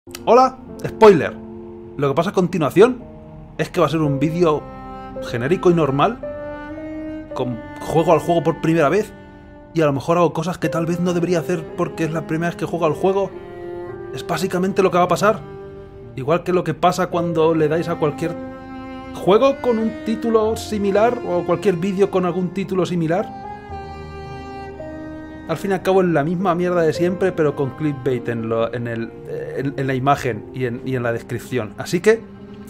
Hola, spoiler. Lo que pasa a continuación es que va a ser un vídeo genérico y normal, juego al juego por primera vez, y a lo mejor hago cosas que tal vez no debería hacer porque es la primera vez que juego al juego. Es básicamente lo que va a pasar. Igual que lo que pasa cuando le dais a cualquier juego con un título similar o cualquier vídeo con algún título similar. Al fin y al cabo es la misma mierda de siempre, pero con clickbait en la imagen y en la descripción. Así que,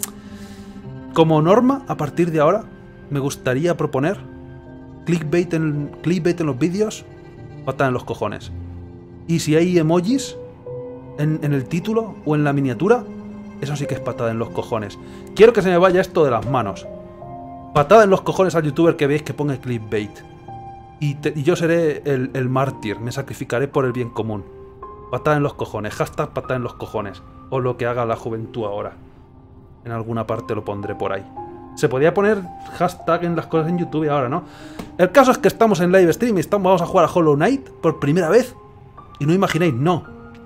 como norma, a partir de ahora, me gustaría proponer clickbait en los vídeos, patada en los cojones. Y si hay emojis en el título o en la miniatura, eso sí que es patada en los cojones. Quiero que se me vaya esto de las manos. Patada en los cojones al youtuber que veis que ponga clickbait. Y yo seré el mártir, me sacrificaré por el bien común. Patada en los cojones, hashtag patada en los cojones. O lo que haga la juventud ahora. En alguna parte lo pondré por ahí. Se podía poner hashtag en las cosas en YouTube ahora, ¿no? El caso es que estamos en live stream y vamos a jugar a Hollow Knight por primera vez. Y no imaginéis, no.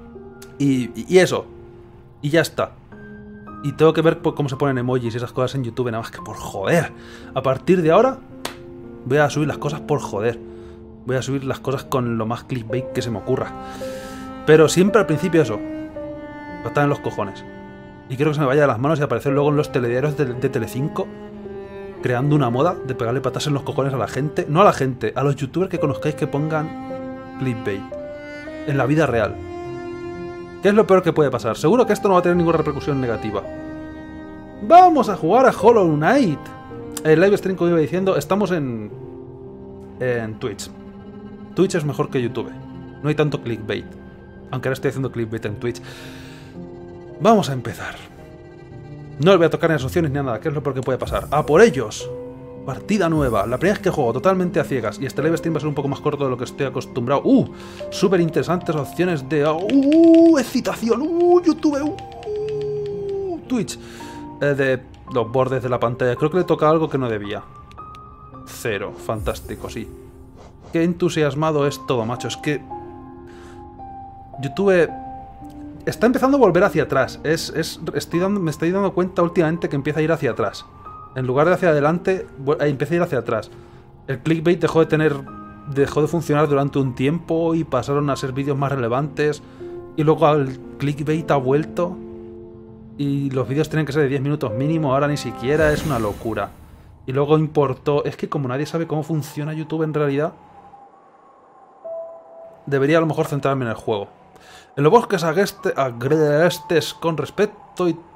Y eso. Y ya está. Y tengo que ver cómo se ponen emojis y esas cosas en YouTube, nada más que por joder. A partir de ahora voy a subir las cosas por joder. Voy a subir las cosas con lo más clickbait que se me ocurra. Pero siempre al principio eso. Patada en los cojones. Y quiero que se me vaya de las manos y aparecer luego en los telediarios de Telecinco, creando una moda de pegarle patas en los cojones a la gente. No a la gente, a los youtubers que conozcáis que pongan clickbait. En la vida real. ¿Qué es lo peor que puede pasar? Seguro que esto no va a tener ninguna repercusión negativa. ¡Vamos a jugar a Hollow Knight! El live stream, como iba diciendo, estamos en Twitch. Twitch es mejor que YouTube. No hay tanto clickbait. Aunque ahora estoy haciendo clickbait en Twitch. Vamos a empezar. No les voy a tocar ni las opciones ni nada. ¿Qué es lo peor que puede pasar? ¡A por ellos! Partida nueva. La primera vez que juego totalmente a ciegas. Y este live stream va a ser un poco más corto de lo que estoy acostumbrado. Súper interesantes opciones de... excitación. YouTube. Twitch. De los bordes de la pantalla. Creo que le toca algo que no debía. 0. Fantástico, sí. Qué entusiasmado es todo, macho. Es que... YouTube... está empezando a volver hacia atrás. Me estoy dando cuenta últimamente que empieza a ir hacia atrás. En lugar de hacia adelante, empieza a ir hacia atrás. El clickbait dejó de funcionar durante un tiempo y pasaron a ser vídeos más relevantes. Y luego el clickbait ha vuelto. Y los vídeos tienen que ser de 10 minutos mínimo. Ahora ni siquiera, es una locura. Y luego importó... Es que como nadie sabe cómo funciona YouTube en realidad, debería a lo mejor centrarme en el juego. En los bosques agrestes con respeto y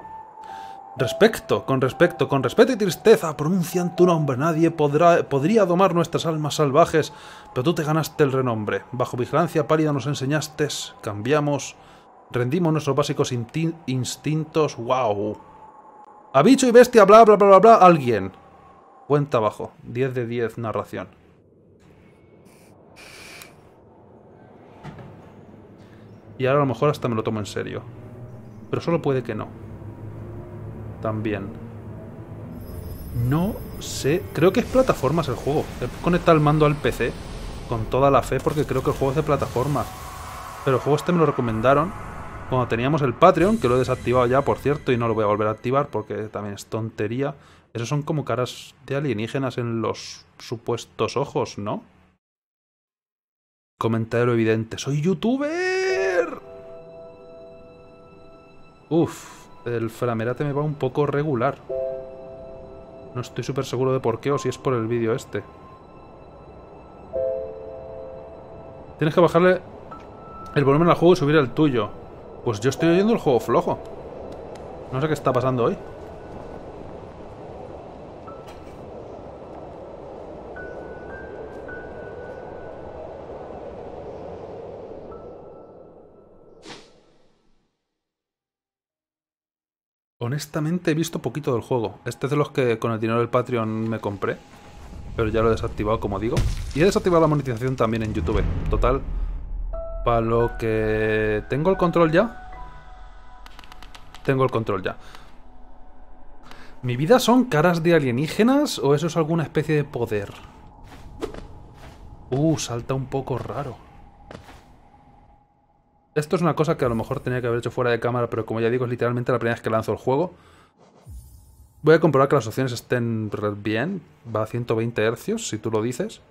tristeza pronuncian tu nombre. Nadie podría domar nuestras almas salvajes, pero tú te ganaste el renombre. Bajo vigilancia pálida nos enseñaste, cambiamos, rendimos nuestros básicos instintos. ¡Wow! A bicho y bestia, bla bla bla bla bla, alguien. Cuenta abajo, 10 de 10 narración. Y ahora a lo mejor hasta me lo tomo en serio. Pero solo puede que no. También. No sé. Creo que es plataformas el juego. He conectado el mando al PC con toda la fe porque creo que el juego es de plataformas. Pero el juego este me lo recomendaron cuando teníamos el Patreon, que lo he desactivado ya, por cierto, y no lo voy a volver a activar porque también es tontería. Esos son como caras de alienígenas en los supuestos ojos, ¿no? Comentario evidente. ¡Soy youtuber! El framerate me va un poco regular. No estoy súper seguro de por qué o si es por el vídeo este. Tienes que bajarle el volumen al juego y subir el tuyo. Pues yo estoy oyendo el juego flojo. No sé qué está pasando hoy. Honestamente he visto poquito del juego. Este es de los que con el dinero del Patreon me compré. Pero ya lo he desactivado, como digo. Y he desactivado la monetización también en YouTube. Total, para lo que... ¿Tengo el control ya? Tengo el control ya. ¿Mi vida son caras de alienígenas o eso es alguna especie de poder? Salta un poco raro. Esto es una cosa que a lo mejor tenía que haber hecho fuera de cámara, pero como ya digo, es literalmente la primera vez que lanzo el juego. Voy a comprobar que las opciones estén bien. Va a 120 Hz, si tú lo dices.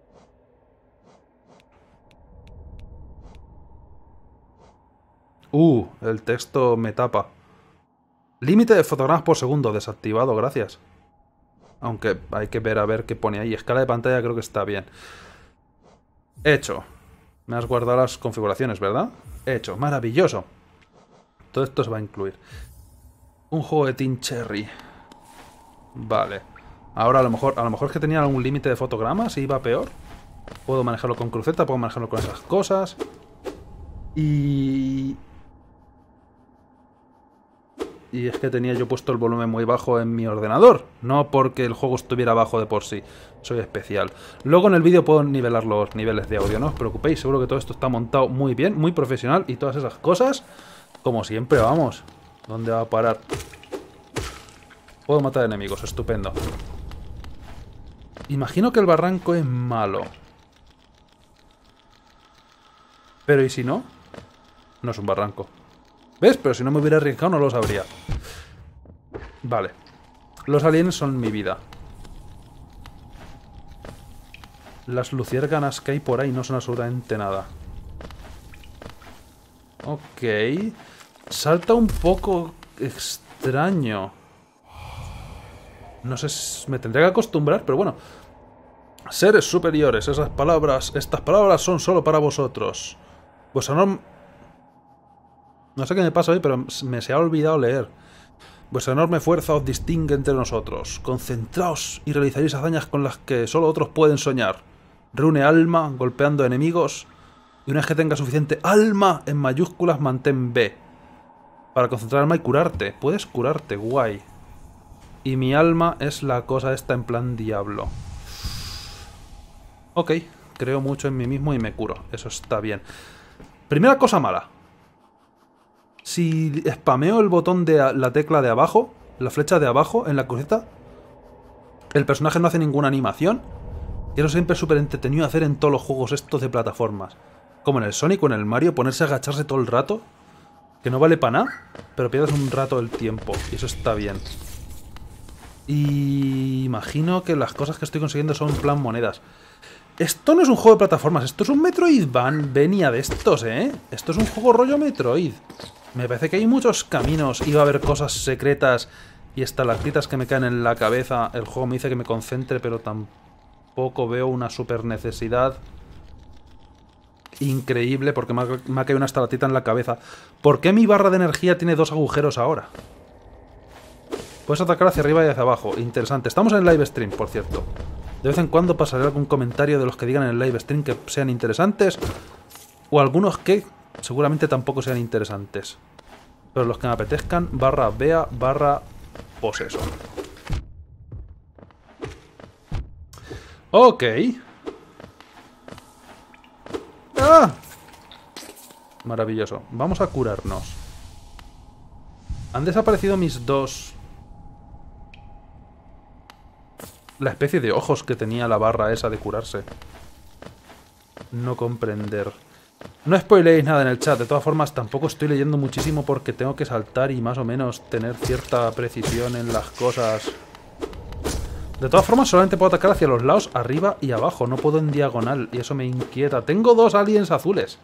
El texto me tapa. Límite de fotogramas por segundo, desactivado, gracias. Aunque hay que ver a ver qué pone ahí. Escala de pantalla creo que está bien. Hecho. Me has guardado las configuraciones, ¿verdad? Hecho. Maravilloso. Todo esto se va a incluir. Un juego de Team Cherry. Vale. Ahora a lo mejor es que tenía algún límite de fotogramas y iba peor. Puedo manejarlo con cruceta, puedo manejarlo con esas cosas. Y es que tenía yo puesto el volumen muy bajo en mi ordenador. No porque el juego estuviera bajo de por sí. Soy especial. Luego en el vídeo puedo nivelar los niveles de audio. No os preocupéis, seguro que todo esto está montado muy bien, muy profesional. Y todas esas cosas, como siempre, vamos. ¿Dónde va a parar? Puedo matar enemigos, estupendo. Imagino que el barranco es malo. Pero ¿y si no? No es un barranco. ¿Ves? Pero si no me hubiera arriesgado no lo sabría. Vale. Los aliens son mi vida. Las luciérganas que hay por ahí no son absolutamente nada. Ok. Salta un poco extraño. No sé si me tendría que acostumbrar, pero bueno. Seres superiores, estas palabras son solo para vosotros. Vuestra norma... No sé qué me pasa hoy, pero me se ha olvidado leer. Vuestra enorme fuerza os distingue entre nosotros. Concentraos y realizaréis hazañas con las que solo otros pueden soñar. Reúne alma, golpeando enemigos. Y una vez que tenga suficiente alma, en mayúsculas, mantén B. Para concentrar alma y curarte. Puedes curarte, guay. Y mi alma es la cosa esta en plan diablo. Ok, creo mucho en mí mismo y me curo. Eso está bien. Primera cosa mala. Si spameo el botón de la tecla de abajo, la flecha de abajo en la cruceta, el personaje no hace ninguna animación. Y eso siempre es súper entretenido hacer en todos los juegos estos de plataformas. Como en el Sonic o en el Mario, ponerse a agacharse todo el rato. Que no vale para nada, pero pierdes un rato el tiempo. Y eso está bien. Y imagino que las cosas que estoy consiguiendo son en plan monedas. Esto no es un juego de plataformas, esto es un Metroidvania de estos, ¿eh? Esto es un juego rollo Metroid. Me parece que hay muchos caminos y va a haber cosas secretas y estalactitas que me caen en la cabeza. El juego me dice que me concentre, pero tampoco veo una super necesidad. Increíble, porque me ha caído una estalactita en la cabeza. ¿Por qué mi barra de energía tiene dos agujeros ahora? Puedes atacar hacia arriba y hacia abajo. Interesante. Estamos en el live stream, por cierto. De vez en cuando pasaré algún comentario de los que digan en el live stream que sean interesantes. O algunos que seguramente tampoco sean interesantes. Pero los que me apetezcan, /vea /poseso. Ok. ¡Ah! Maravilloso. Vamos a curarnos. Han desaparecido mis dos... La especie de ojos que tenía la barra esa de curarse. No comprender. No spoileéis nada en el chat. De todas formas, tampoco estoy leyendo muchísimo porque tengo que saltar y más o menos tener cierta precisión en las cosas. De todas formas, solamente puedo atacar hacia los lados, arriba y abajo. No puedo en diagonal y eso me inquieta. Tengo dos aliens azules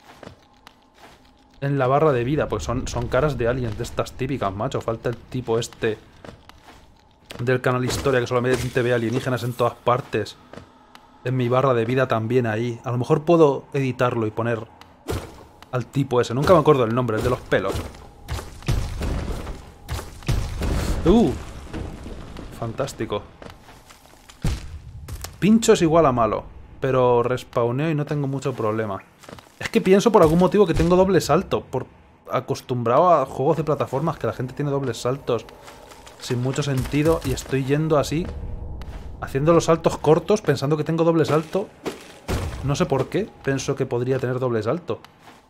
en la barra de vida, pues son caras de aliens de estas típicas, macho. Falta el tipo este del canal Historia que solamente ve alienígenas en todas partes. En mi barra de vida también ahí. A lo mejor puedo editarlo y poner al tipo ese. Nunca me acuerdo el nombre, el de los pelos. Fantástico. Pincho es igual a malo, pero respawneo y no tengo mucho problema. Es que pienso por algún motivo que tengo doble salto. Por acostumbrado a juegos de plataformas que la gente tiene dobles saltos sin mucho sentido y estoy yendo así, haciendo los saltos cortos pensando que tengo doble salto. No sé por qué pienso que podría tener doble salto.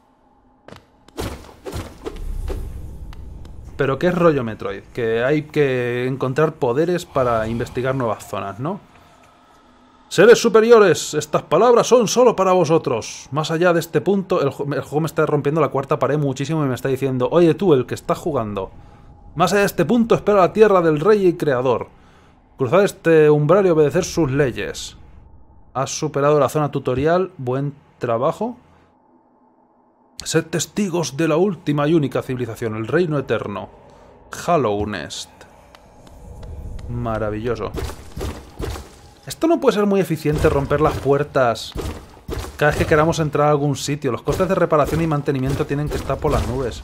Pero ¿qué es rollo Metroid? Que hay que encontrar poderes para investigar nuevas zonas, ¿no? Seres superiores, estas palabras son solo para vosotros. Más allá de este punto, el juego me está rompiendo la cuarta pared muchísimo y me está diciendo: oye tú, el que está jugando. Más allá de este punto, espera la tierra del rey y creador. Cruzad este umbral y obedecer sus leyes. Has superado la zona tutorial. Buen trabajo. Sed testigos de la última y única civilización, el reino eterno. Hallownest. Maravilloso. Esto no puede ser muy eficiente, romper las puertas cada vez que queramos entrar a algún sitio. Los costes de reparación y mantenimiento tienen que estar por las nubes.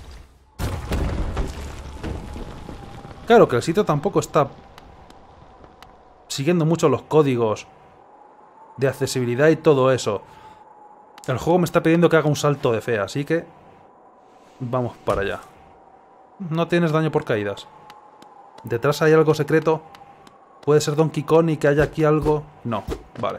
Claro que el sitio tampoco está siguiendo mucho los códigos de accesibilidad y todo eso. El juego me está pidiendo que haga un salto de fe, así que vamos para allá. No tienes daño por caídas. ¿Detrás hay algo secreto? ¿Puede ser Donkey Kong y que haya aquí algo? No, vale.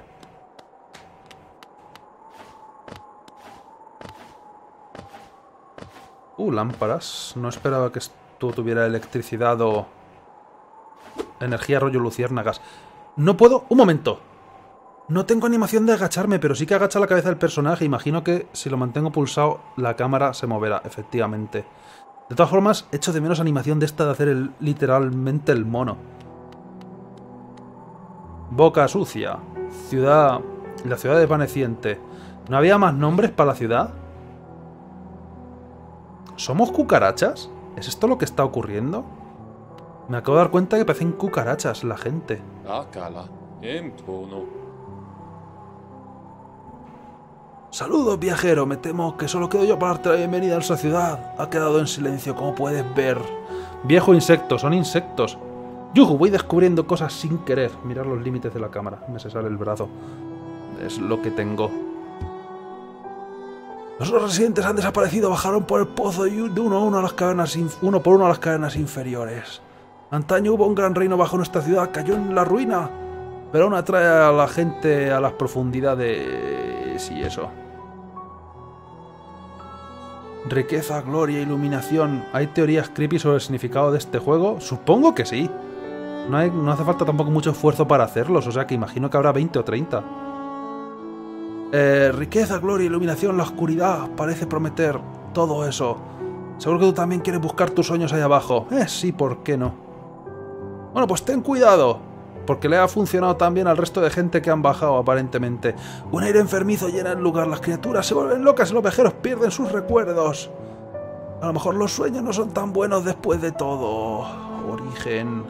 Lámparas. No esperaba que esto tuviera electricidad o energía rollo luciérnagas. No puedo... ¡Un momento! No tengo animación de agacharme, pero sí que agacha la cabeza del personaje. Imagino que si lo mantengo pulsado, la cámara se moverá, efectivamente. De todas formas, echo de menos animación de esta de hacer literalmente el mono. Boca Sucia. Ciudad... La ciudad desvaneciente. ¿No había más nombres para la ciudad? ¿Somos cucarachas? ¿Es esto lo que está ocurriendo? Me acabo de dar cuenta que parecen cucarachas la gente. Saludos, viajero. Me temo que solo quedo yo para darte la bienvenida a esa ciudad. Ha quedado en silencio, como puedes ver. Viejo insecto, son insectos. Yuju, voy descubriendo cosas sin querer. Mirar los límites de la cámara. Me se sale el brazo. Es lo que tengo. Los residentes han desaparecido. Bajaron por el pozo y de uno por uno a las cavernas inferiores. Antaño hubo un gran reino bajo nuestra ciudad. Cayó en la ruina. Pero aún atrae a la gente a las profundidades y eso. Riqueza, gloria, iluminación. ¿Hay teorías creepy sobre el significado de este juego? Supongo que sí. No hace falta tampoco mucho esfuerzo para hacerlos, o sea que imagino que habrá 20 o 30. Riqueza, gloria, iluminación, la oscuridad parece prometer todo eso. Seguro que tú también quieres buscar tus sueños ahí abajo. Sí, ¿por qué no? Bueno, pues ten cuidado, porque le ha funcionado también al resto de gente que han bajado, aparentemente. Un aire enfermizo llena el lugar, las criaturas se vuelven locas y los viajeros pierden sus recuerdos. A lo mejor los sueños no son tan buenos después de todo. Origen...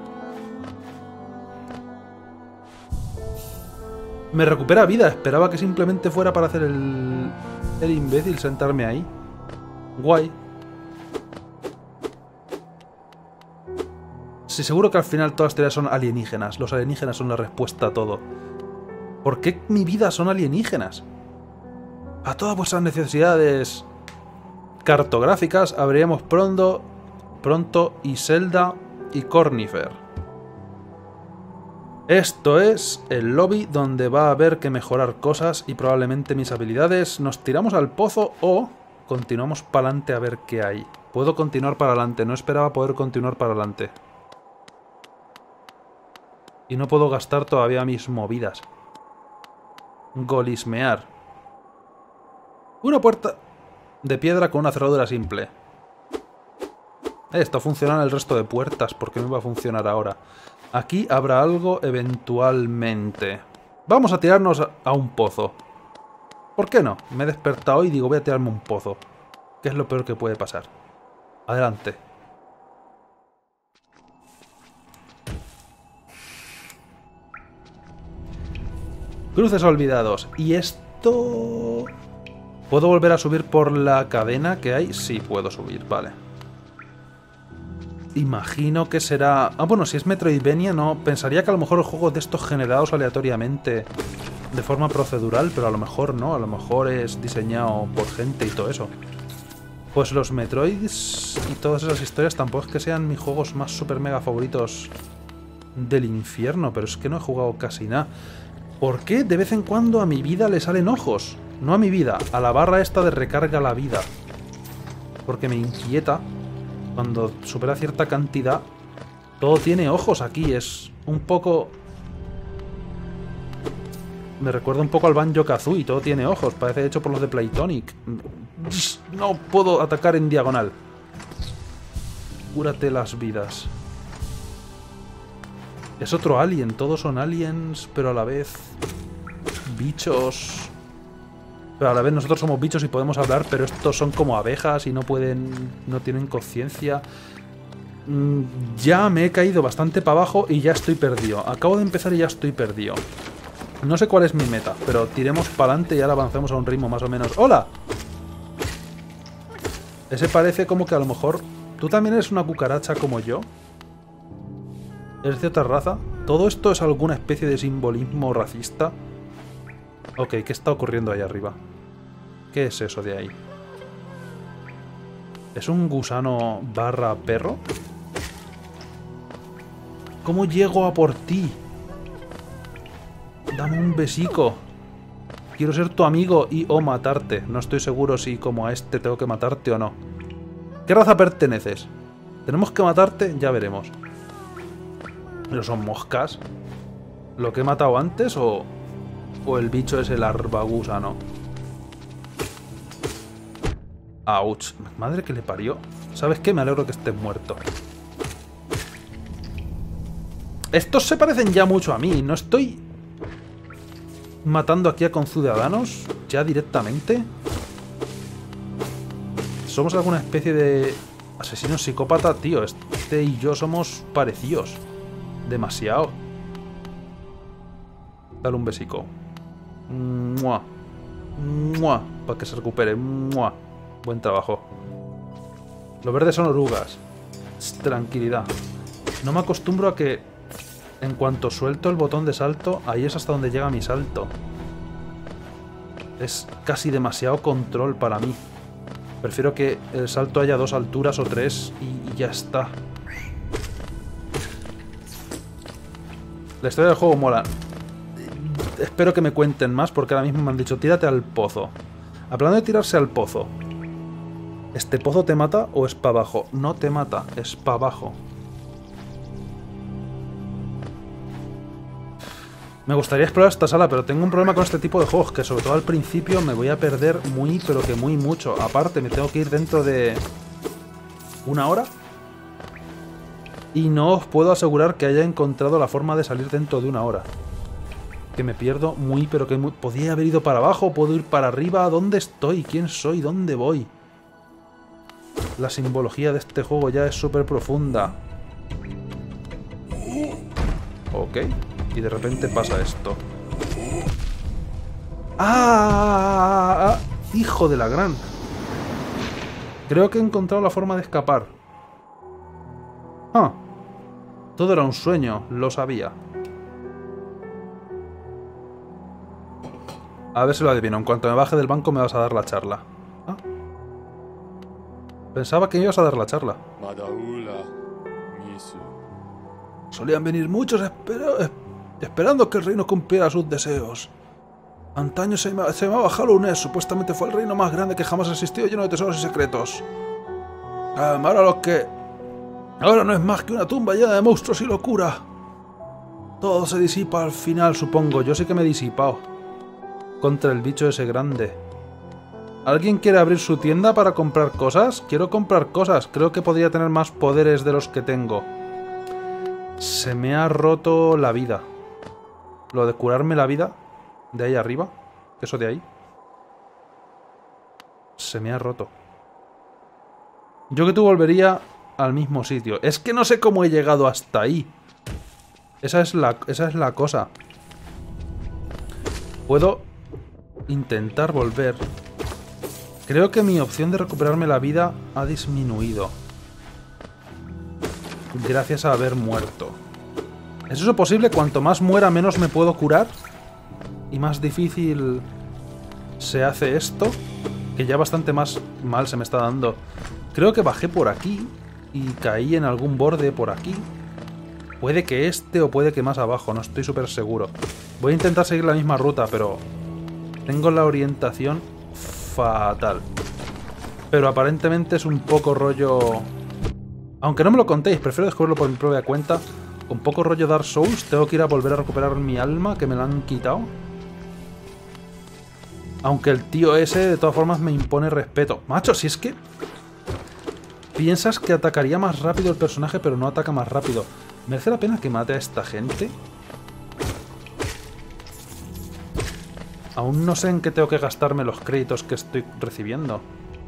Me recupera vida. Esperaba que simplemente fuera para hacer el imbécil, sentarme ahí. Guay. Sí, seguro que al final todas las teorías son alienígenas. Los alienígenas son la respuesta a todo. ¿Por qué mi vida son alienígenas? A todas vuestras necesidades cartográficas abriremos pronto Iselda y Cornifer. Esto es el lobby donde va a haber que mejorar cosas y probablemente mis habilidades. ¿Nos tiramos al pozo o continuamos para adelante a ver qué hay? Puedo continuar para adelante. No esperaba poder continuar para adelante. Y no puedo gastar todavía mis movidas. Golismear. Una puerta de piedra con una cerradura simple. Esto funciona en el resto de puertas. ¿Por qué no va a funcionar ahora? Aquí habrá algo eventualmente. Vamos a tirarnos a un pozo. ¿Por qué no? Me he despertado y digo, voy a tirarme un pozo. ¿Qué es lo peor que puede pasar? Adelante. Cruces olvidados. ¿Y esto...? ¿Puedo volver a subir por la cadena que hay? Sí, puedo subir, vale. Imagino que será... bueno, si es Metroidvania, no... Pensaría que a lo mejor el juego de estos generados aleatoriamente de forma procedural, pero a lo mejor no. A lo mejor es diseñado por gente y todo eso. Pues los Metroids y todas esas historias tampoco es que sean mis juegos más super mega favoritos del infierno, pero es que no he jugado casi nada. ¿Por qué de vez en cuando a mi vida le salen ojos? No a mi vida, a la barra esta de recarga la vida. Porque me inquieta. Cuando supera cierta cantidad, todo tiene ojos aquí. Es un poco Me recuerda un poco al Banjo-Kazooie. Todo tiene ojos. Parece hecho por los de Playtonic. No puedo atacar en diagonal. Cúrate las vidas. Es otro alien. Todos son aliens, pero a la vez bichos. Pero a la vez nosotros somos bichos y podemos hablar, pero estos son como abejas y no pueden... no tienen conciencia. Ya me he caído bastante para abajo y ya estoy perdido. Acabo de empezar y ya estoy perdido. No sé cuál es mi meta, pero tiremos para adelante y ahora avancemos a un ritmo más o menos. ¡Hola! Ese parece como que a lo mejor... ¿Tú también eres una cucaracha como yo? ¿Eres de otra raza? ¿Todo esto es alguna especie de simbolismo racista? Ok, ¿qué está ocurriendo ahí arriba? ¿Qué es eso de ahí? ¿Es un gusano barra perro? ¿Cómo llego a por ti? Dame un besico. Quiero ser tu amigo y o matarte. No estoy seguro si como a este tengo que matarte o no. ¿Qué raza perteneces? ¿Tenemos que matarte? Ya veremos. ¿Pero son moscas? ¿Lo que he matado antes o el bicho es el arbagusano? Ouch. Madre que le parió. ¿Sabes qué? Me alegro que estés muerto. Estos se parecen ya mucho a mí. No estoy matando aquí a conciudadanos ya directamente. Somos alguna especie de asesino psicópata, tío. Este y yo somos parecidos. Demasiado. Dale un besico. ¡Mua! ¡Mua! Para que se recupere. ¡Mua! Buen trabajo. Los verdes son orugas. Tranquilidad. No me acostumbro a que en cuanto suelto el botón de salto, ahí es hasta donde llega mi salto. Es casi demasiado control para mí. Prefiero que el salto haya 2 alturas o 3 y ya está. La historia del juego mola. Espero que me cuenten más porque ahora mismo me han dicho tírate al pozo. Hablando de tirarse al pozo. ¿Este pozo te mata o es para abajo? No te mata, es para abajo. Me gustaría explorar esta sala, pero tengo un problema con este tipo de juegos, que sobre todo al principio me voy a perder muy, pero que muy mucho. Aparte, me tengo que ir dentro de 1 hora. Y no os puedo asegurar que haya encontrado la forma de salir dentro de 1 hora. Que me pierdo muy, pero que muy... ¿Podría haber ido para abajo? ¿Puedo ir para arriba? ¿Dónde estoy? ¿Quién soy? ¿Dónde voy? La simbología de este juego ya es súper profunda. Ok. Y de repente pasa esto. ¡Ah! ¡Hijo de la gran! Creo que he encontrado la forma de escapar. ¡Ah! Todo era un sueño, lo sabía. A ver si lo adivino. En cuanto me baje del banco me vas a dar la charla. ¿Ah? Pensaba que me ibas a dar la charla. Solían venir muchos esperando que el reino cumpliera sus deseos. Antaño se llamaba Hallownest. Supuestamente fue el reino más grande que jamás existió, lleno de tesoros y secretos. Ahora no es más que una tumba llena de monstruos y locura. Todo se disipa al final, supongo. Yo sí que me he disipado. Contra el bicho ese grande. ¿Alguien quiere abrir su tienda para comprar cosas? Quiero comprar cosas. Creo que podría tener más poderes de los que tengo. Se me ha roto la vida. Lo de curarme la vida de ahí arriba. Eso de ahí. Se me ha roto. Yo que tú volvería al mismo sitio. Es que no sé cómo he llegado hasta ahí. Esa es la cosa. Puedo intentar volver. Creo que mi opción de recuperarme la vida ha disminuido. Gracias a haber muerto. ¿Es eso posible? Cuanto más muera, menos me puedo curar. Y más difícil se hace esto. Que ya bastante más mal se me está dando. Creo que bajé por aquí y caí en algún borde por aquí. Puede que este o puede que más abajo, no estoy súper seguro. Voy a intentar seguir la misma ruta, pero tengo la orientación fatal. Pero aparentemente es un poco rollo... Aunque no me lo contéis, prefiero descubrirlo por mi propia cuenta. Un poco rollo Dark Souls, tengo que ir a volver a recuperar mi alma, que me la han quitado. Aunque el tío ese de todas formas me impone respeto. Macho, si es que... Piensas que atacaría más rápido el personaje, pero no ataca más rápido. ¿Merece la pena que mate a esta gente? Aún no sé en qué tengo que gastarme los créditos que estoy recibiendo.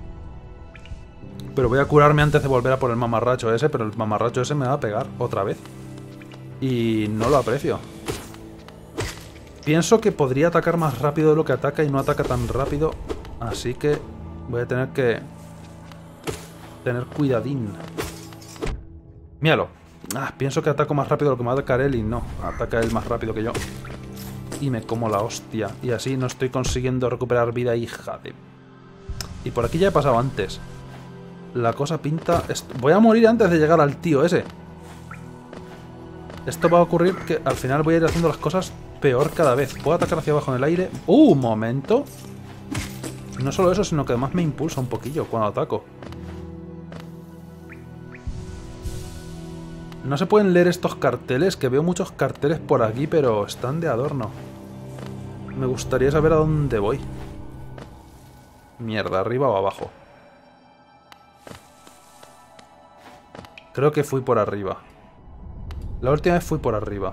Pero voy a curarme antes de volver a por el mamarracho ese, pero el mamarracho ese me va a pegar otra vez. Y no lo aprecio. Pienso que podría atacar más rápido de lo que ataca y no ataca tan rápido. Así que voy a tener que... tener cuidadín. Míralo. Pienso que ataco más rápido de lo que me va a atacar él y no. Ataca él más rápido que yo. Y me como la hostia. Y así no estoy consiguiendo recuperar vida, hija de... Y por aquí ya he pasado antes. La cosa pinta... Voy a morir antes de llegar al tío ese. Esto va a ocurrir que al final voy a ir haciendo las cosas peor cada vez. ¿Puedo atacar hacia abajo en el aire? Un momento. No solo eso, sino que además me impulsa un poquillo cuando ataco. No se pueden leer estos carteles, que veo muchos carteles por aquí, pero están de adorno. Me gustaría saber a dónde voy. Mierda, ¿arriba o abajo? Creo que fui por arriba. La última vez fui por arriba.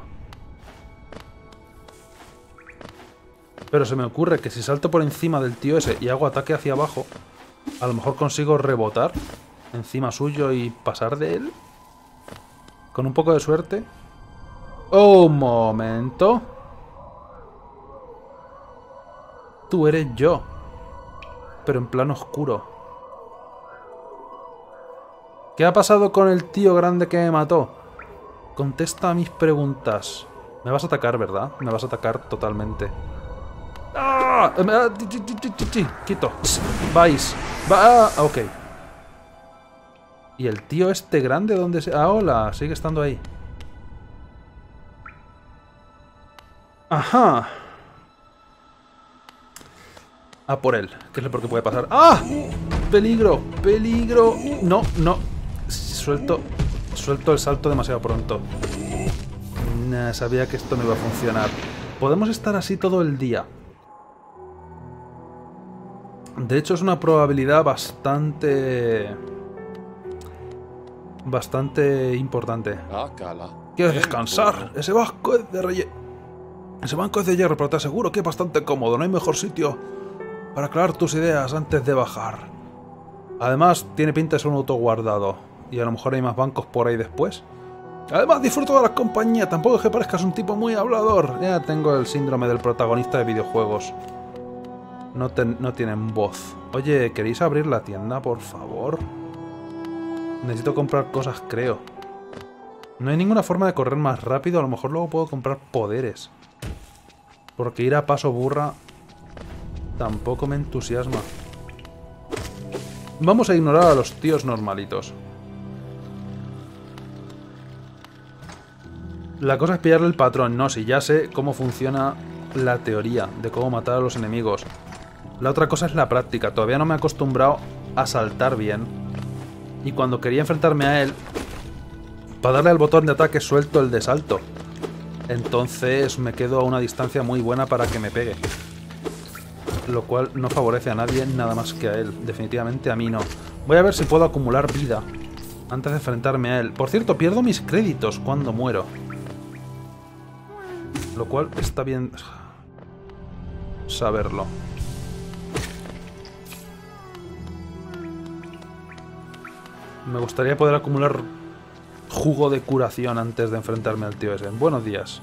Pero se me ocurre que si salto por encima del tío ese y hago ataque hacia abajo, a lo mejor consigo rebotar encima suyo y pasar de él. Con un poco de suerte. Un momento. Tú eres yo. Pero en plano oscuro. ¿Qué ha pasado con el tío grande que me mató? Contesta a mis preguntas. Me vas a atacar, ¿verdad? Me vas a atacar totalmente. ¡Ah! Quito. Vais. Va. Ok. ¿Y el tío este grande dónde se...? Ah, hola. Sigue estando ahí. Ajá. A por él. ¿Qué es lo que puede pasar? ¡Ah! ¡Peligro! ¡Peligro! No, no. Suelto el salto demasiado pronto. Nah, sabía que esto no iba a funcionar. Podemos estar así todo el día. De hecho, es una probabilidad bastante importante. ¿Quieres descansar? Ese banco es de hierro, pero te aseguro que es bastante cómodo. No hay mejor sitio para aclarar tus ideas antes de bajar. Además, tiene pinta de ser un auto guardado. Y a lo mejor hay más bancos por ahí después. Además, disfruto de la compañía. Tampoco es que parezcas un tipo muy hablador. Ya tengo el síndrome del protagonista de videojuegos. No tienen voz. Oye, ¿queréis abrir la tienda, por favor? Necesito comprar cosas, creo. No hay ninguna forma de correr más rápido. A lo mejor luego puedo comprar poderes. Porque ir a paso burra tampoco me entusiasma. Vamos a ignorar a los tíos normalitos. La cosa es pillarle el patrón. No, si ya sé cómo funciona la teoría de cómo matar a los enemigos. La otra cosa es la práctica. Todavía no me he acostumbrado a saltar bien. Y cuando quería enfrentarme a él, para darle al botón de ataque suelto el de salto. Entonces me quedo a una distancia muy buena para que me pegue. Lo cual no favorece a nadie nada más que a él. Definitivamente a mí no. Voy a ver si puedo acumular vida antes de enfrentarme a él. Por cierto, pierdo mis créditos cuando muero. Lo cual está bien saberlo. Me gustaría poder acumular jugo de curación antes de enfrentarme al tío ese. Buenos días.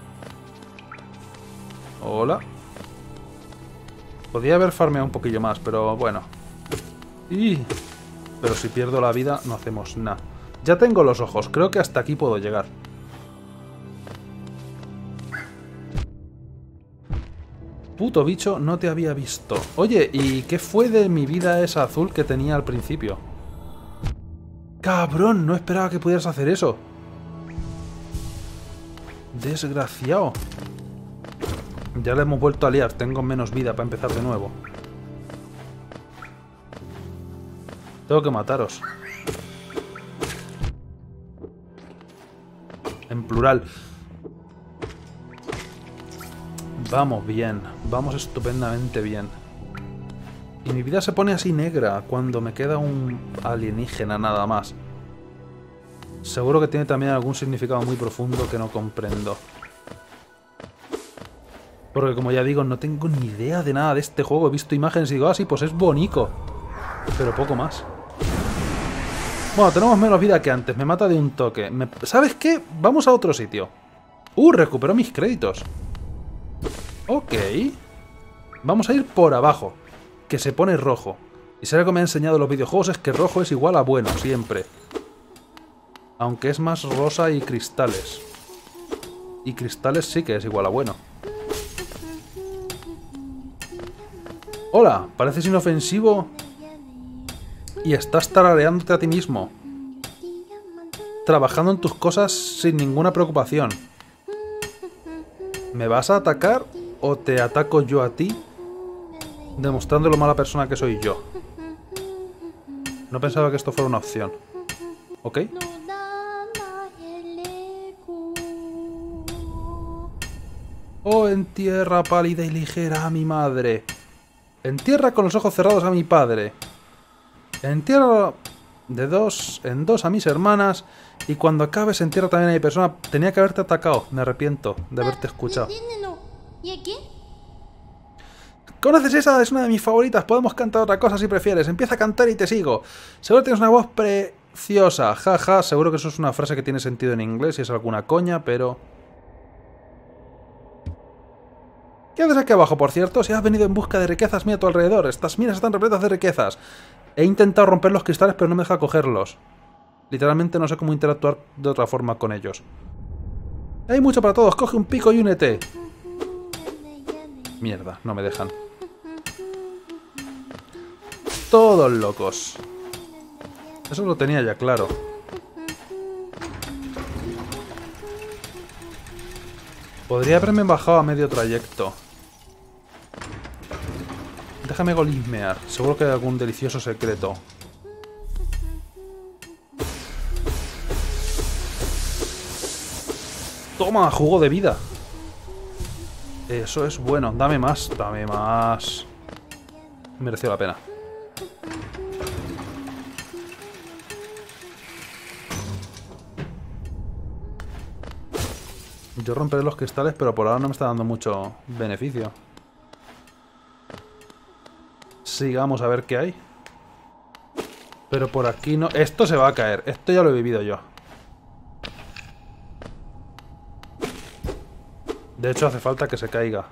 Hola. Podría haber farmeado un poquillo más, pero bueno. Pero si pierdo la vida, no hacemos nada. Ya tengo los ojos. Creo que hasta aquí puedo llegar. Puto bicho, no te había visto. Oye, ¿y qué fue de mi vida esa azul que tenía al principio? ¡Cabrón! No esperaba que pudieras hacer eso. Desgraciado. Ya le hemos vuelto a liar. Tengo menos vida para empezar de nuevo. Tengo que mataros. En plural. Vamos bien. Vamos estupendamente bien. Y mi vida se pone así negra cuando me queda un alienígena nada más. Seguro que tiene también algún significado muy profundo que no comprendo. Porque como ya digo, no tengo ni idea de nada de este juego. He visto imágenes y digo, ah, sí, pues es bonito. Pero poco más. Bueno, tenemos menos vida que antes. Me mata de un toque. ¿Sabes qué? Vamos a otro sitio. Recupero mis créditos. Ok. Vamos a ir por abajo. Que se pone rojo. Y si algo me han enseñado los videojuegos es que rojo es igual a bueno, siempre. Aunque es más rosa y cristales. Y cristales sí que es igual a bueno. Hola, pareces inofensivo. Y estás tarareándote a ti mismo. Trabajando en tus cosas sin ninguna preocupación. ¿Me vas a atacar o te ataco yo a ti? Demostrando lo mala persona que soy yo. No pensaba que esto fuera una opción. ¿Ok? Oh, entierra pálida y ligera a mi madre. Entierra con los ojos cerrados a mi padre. Entierra de dos en dos a mis hermanas. Y cuando acabes entierra también a mi persona. Tenía que haberte atacado. Me arrepiento de haberte escuchado. ¿Conoces esa? Es una de mis favoritas. Podemos cantar otra cosa si prefieres. Empieza a cantar y te sigo. Seguro tienes una voz preciosa. Jaja, seguro que eso es una frase que tiene sentido en inglés y es alguna coña, pero... ¿Qué haces aquí abajo, por cierto? Si has venido en busca de riquezas, mira a tu alrededor. Estas minas están repletas de riquezas. He intentado romper los cristales, pero no me deja cogerlos. Literalmente no sé cómo interactuar de otra forma con ellos. Hay mucho para todos. Coge un pico y únete. Mierda, no me dejan. Todos locos. Eso lo tenía ya claro. Podría haberme bajado a medio trayecto. Déjame golismear. Seguro que hay algún delicioso secreto. Toma, jugo de vida. Eso es bueno. Dame más. Dame más. Mereció la pena. Yo romperé los cristales, pero por ahora no me está dando mucho beneficio. Sigamos a ver qué hay. Pero por aquí no... Esto se va a caer. Esto ya lo he vivido yo. De hecho, hace falta que se caiga.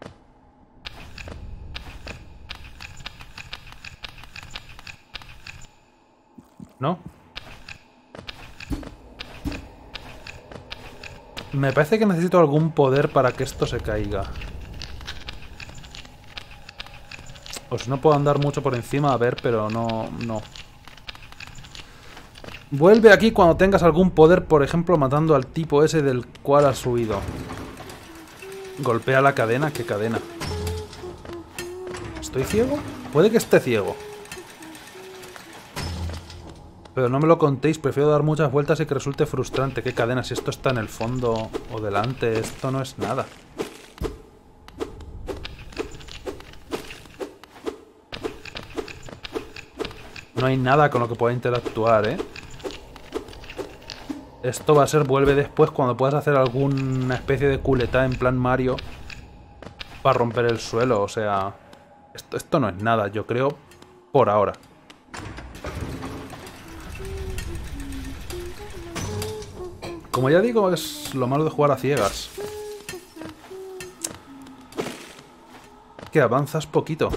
¿No? Me parece que necesito algún poder para que esto se caiga. O si no puedo andar mucho por encima, a ver, pero no... Vuelve aquí cuando tengas algún poder, por ejemplo, matando al tipo ese del cual has huido. Golpea la cadena. ¿Qué cadena? ¿Estoy ciego? Puede que esté ciego. Pero no me lo contéis, prefiero dar muchas vueltas y que resulte frustrante. ¿Qué cadena? Si esto está en el fondo o delante, esto no es nada. No hay nada con lo que pueda interactuar, ¿eh? Esto va a ser vuelve después cuando puedas hacer alguna especie de culeta en plan Mario para romper el suelo, o sea... Esto no es nada, yo creo, por ahora. Como ya digo, es lo malo de jugar a ciegas. Que avanzas poquito.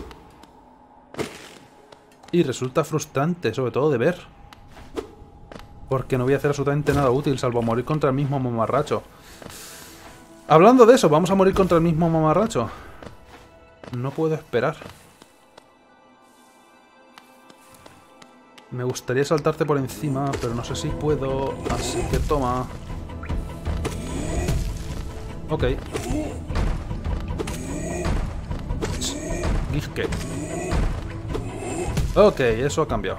Y resulta frustrante, sobre todo de ver. Porque no voy a hacer absolutamente nada útil, salvo morir contra el mismo mamarracho. Hablando de eso, vamos a morir contra el mismo mamarracho. No puedo esperar. Me gustaría saltarte por encima, pero no sé si puedo. Así que toma. Ok. Gizke. Ok, eso ha cambiado.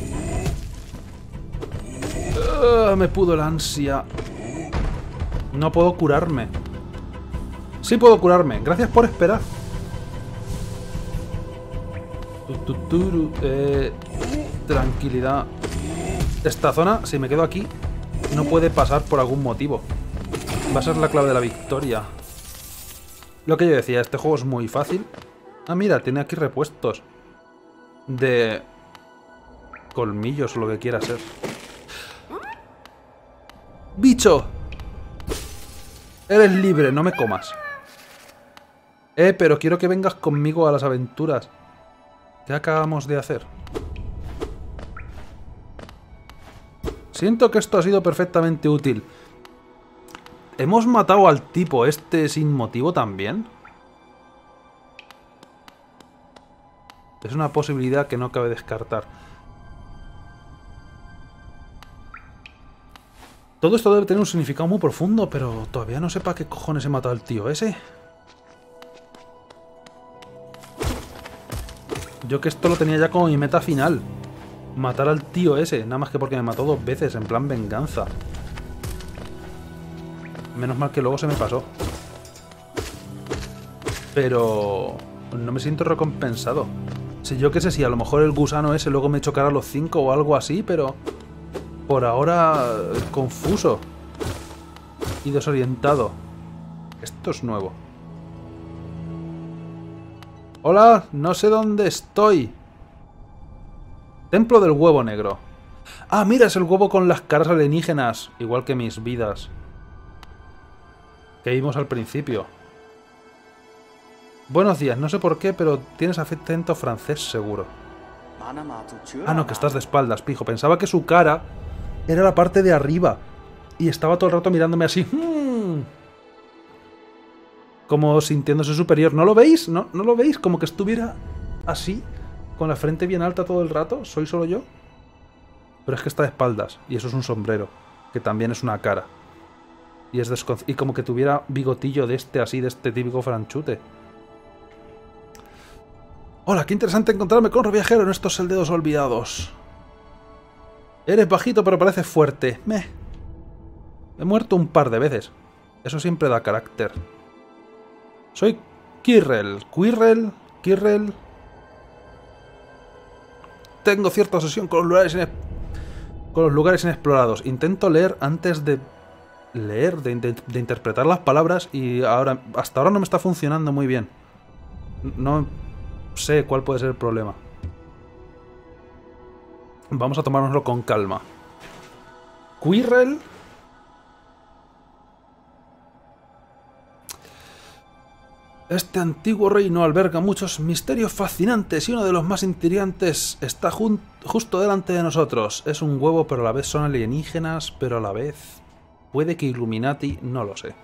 Me pudo el ansia. No puedo curarme. Sí puedo curarme. Gracias por esperar. Tranquilidad. Esta zona, si me quedo aquí, no puede pasar por algún motivo. Va a ser la clave de la victoria. Lo que yo decía, este juego es muy fácil. Ah, mira, tiene aquí repuestos de colmillos o lo que quiera ser. ¡Bicho! Eres libre, no me comas. Pero quiero que vengas conmigo a las aventuras. ¿Qué acabamos de hacer? Siento que esto ha sido perfectamente útil. ¿Hemos matado al tipo este sin motivo también? Es una posibilidad que no cabe descartar. Todo esto debe tener un significado muy profundo, pero todavía no sé para qué cojones he matado al tío ese. Yo que esto lo tenía ya como mi meta final. Matar al tío ese, nada más que porque me mató 2 veces, en plan venganza. Menos mal que luego se me pasó. Pero no me siento recompensado. Si yo qué sé, si a lo mejor el gusano ese luego me chocará a los 5 o algo así, pero por ahora confuso y desorientado. Esto es nuevo. Hola, no sé dónde estoy. Templo del huevo negro. Ah, mira, es el huevo con las caras alienígenas, igual que mis vidas que vimos al principio. Buenos días, no sé por qué, pero tienes acento francés seguro. Ah, no, que estás de espaldas, pijo. Pensaba que su cara era la parte de arriba y estaba todo el rato mirándome así. Como sintiéndose superior. ¿No lo veis? ¿No lo veis? Como que estuviera así, con la frente bien alta todo el rato. ¿Soy solo yo? Pero es que está de espaldas y eso es un sombrero, que también es una cara. Y como que tuviera bigotillo de este, así, de este típico franchute. Hola, qué interesante encontrarme con otro viajero en estos senderos olvidados. Eres bajito pero pareces fuerte. He muerto un par de veces. Eso siempre da carácter. Soy Kirrell. Kirrell. Tengo cierta obsesión con los lugares inexplorados. Intento leer antes de de interpretar las palabras y hasta ahora no me está funcionando muy bien. No sé cuál puede ser el problema. Vamos a tomárnoslo con calma. Quirrell. Este antiguo reino alberga muchos misterios fascinantes y uno de los más intrigantes está justo delante de nosotros. Es un huevo, pero a la vez son alienígenas, pero a la vez puede que Illuminati, no lo sé.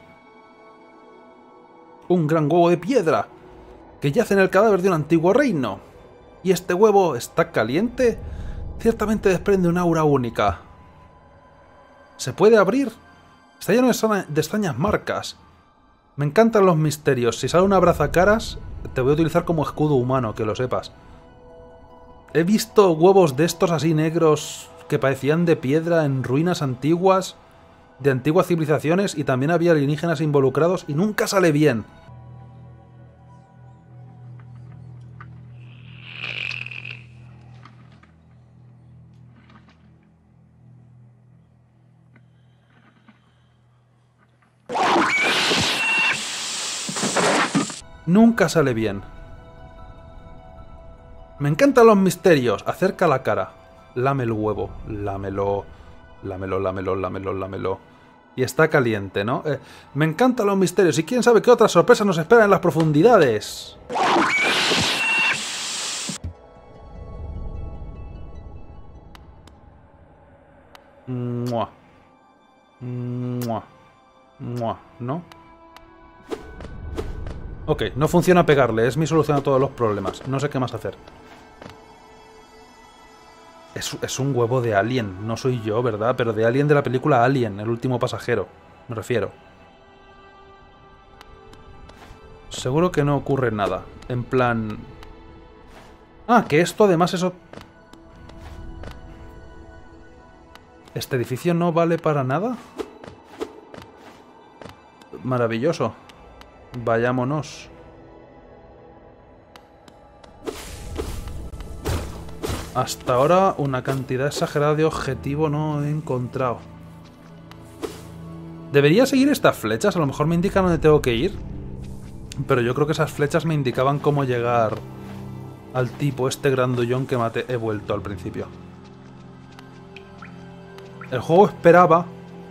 Un gran huevo de piedra que yace en el cadáver de un antiguo reino. ¿Y este huevo está caliente? Ciertamente desprende un aura única. ¿Se puede abrir? Está lleno de extrañas marcas. Me encantan los misterios. Si sale un abrazacaras, te voy a utilizar como escudo humano, que lo sepas. He visto huevos de estos así negros que parecían de piedra en ruinas antiguas, de antiguas civilizaciones, y también había alienígenas involucrados y nunca sale bien. Nunca sale bien. Me encantan los misterios. Acerca la cara. Lame el huevo. Lámelo. Lámelo, lámelo, lámelo, lámelo. Y está caliente, ¿no? Me encantan los misterios. Y quién sabe qué otras sorpresas nos esperan en las profundidades. Mua. Mua. Mua. ¿No? Ok, no funciona pegarle, es mi solución a todos los problemas. No sé qué más hacer. Es un huevo de Alien, no soy yo, ¿verdad? Pero de Alien de la película Alien, el último pasajero, me refiero. Seguro que no ocurre nada. En plan... Ah, que esto además eso... ¿Este edificio no vale para nada? Maravilloso. Vayámonos. Hasta ahora una cantidad exagerada de objetivo no he encontrado. ¿Debería seguir estas flechas? A lo mejor me indican dónde tengo que ir. Pero yo creo que esas flechas me indicaban cómo llegar al tipo este grandullón que maté. He vuelto al principio. El juego esperaba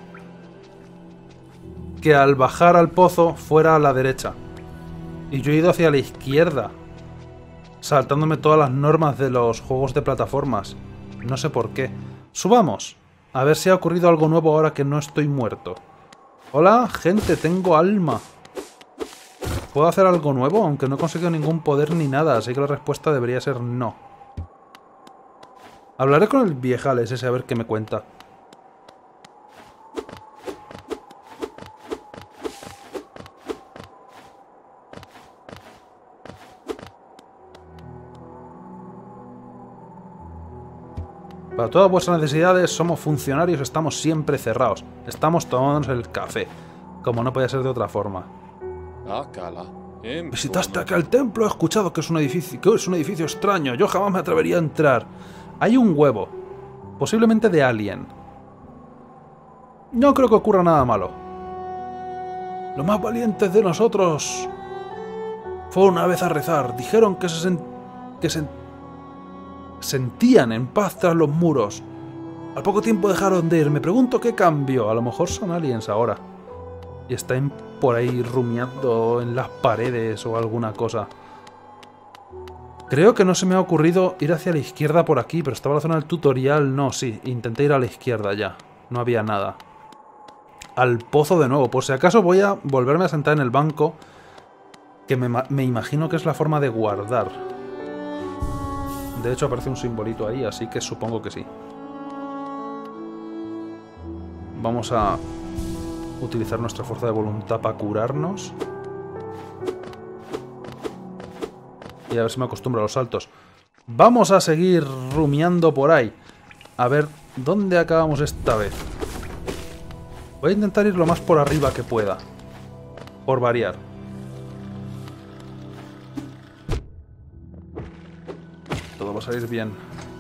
que al bajar al pozo fuera a la derecha. Y yo he ido hacia la izquierda, saltándome todas las normas de los juegos de plataformas. No sé por qué. Subamos. A ver si ha ocurrido algo nuevo ahora que no estoy muerto. Hola, gente, tengo alma. ¿Puedo hacer algo nuevo? Aunque no he conseguido ningún poder ni nada, así que la respuesta debería ser no. Hablaré con el viejales ese a ver qué me cuenta. Para todas vuestras necesidades somos funcionarios, estamos siempre cerrados. Estamos tomándonos el café, como no podía ser de otra forma. ¿Visitaste aquel templo? He escuchado que es un edificio extraño. Yo jamás me atrevería a entrar. Hay un huevo, posiblemente de alien. No creo que ocurra nada malo. Los más valientes de nosotros fueron una vez a rezar. Dijeron que sentían en paz tras los muros. Al poco tiempo dejaron de ir. Me pregunto qué cambió. A lo mejor son aliens ahora. Y están por ahí rumiando en las paredes o alguna cosa. Creo que no se me ha ocurrido ir hacia la izquierda por aquí, pero estaba la zona del tutorial. No, sí, intenté ir a la izquierda ya. No había nada. Al pozo de nuevo. Por si acaso voy a volverme a sentar en el banco, que me imagino que es la forma de guardar. De hecho aparece un simbolito ahí, así que supongo que sí. Vamos a utilizar nuestra fuerza de voluntad para curarnos. Y a ver si me acostumbro a los saltos. Vamos a seguir rumiando por ahí. A ver, ¿dónde acabamos esta vez? Voy a intentar ir lo más por arriba que pueda. Por variar. Todo va a salir bien.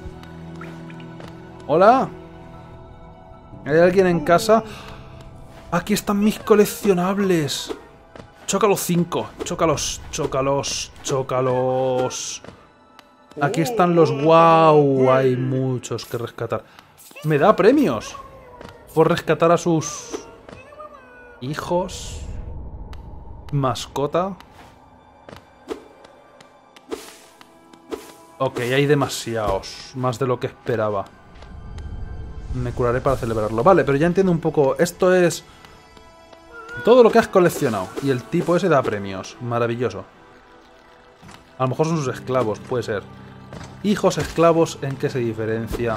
¡Hola! ¿Hay alguien en casa? ¡Aquí están mis coleccionables! ¡Chócalos 5! ¡Chócalos! ¡Chócalos! ¡Chócalos! Aquí están los... ¡Wow! Hay muchos que rescatar. ¡Me da premios! Por rescatar a sus... hijos... mascota... Ok, hay demasiados. Más de lo que esperaba. Me curaré para celebrarlo. Vale, pero ya entiendo un poco. Esto es... todo lo que has coleccionado. Y el tipo ese da premios. Maravilloso. A lo mejor son sus esclavos, puede ser. Hijos esclavos, ¿en qué se diferencia?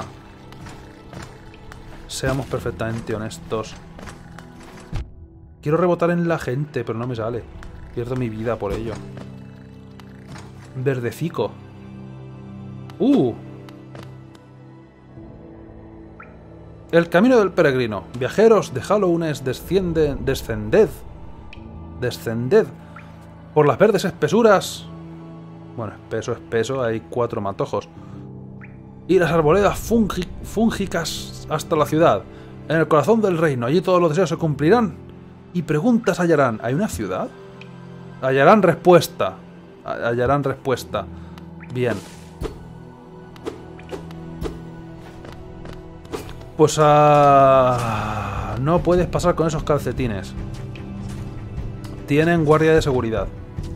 Seamos perfectamente honestos. Quiero rebotar en la gente, pero no me sale. Pierdo mi vida por ello. Verdecico. El camino del peregrino. Viajeros de Hallownest, descended por las verdes espesuras. Bueno, espeso, hay 4 matojos. Y las arboledas fúngicas hasta la ciudad. En el corazón del reino. Allí todos los deseos se cumplirán. Y preguntas hallarán. ¿Hay una ciudad? Hallarán respuesta. Hallarán respuesta. Bien. Pues no puedes pasar con esos calcetines. Tienen guardia de seguridad.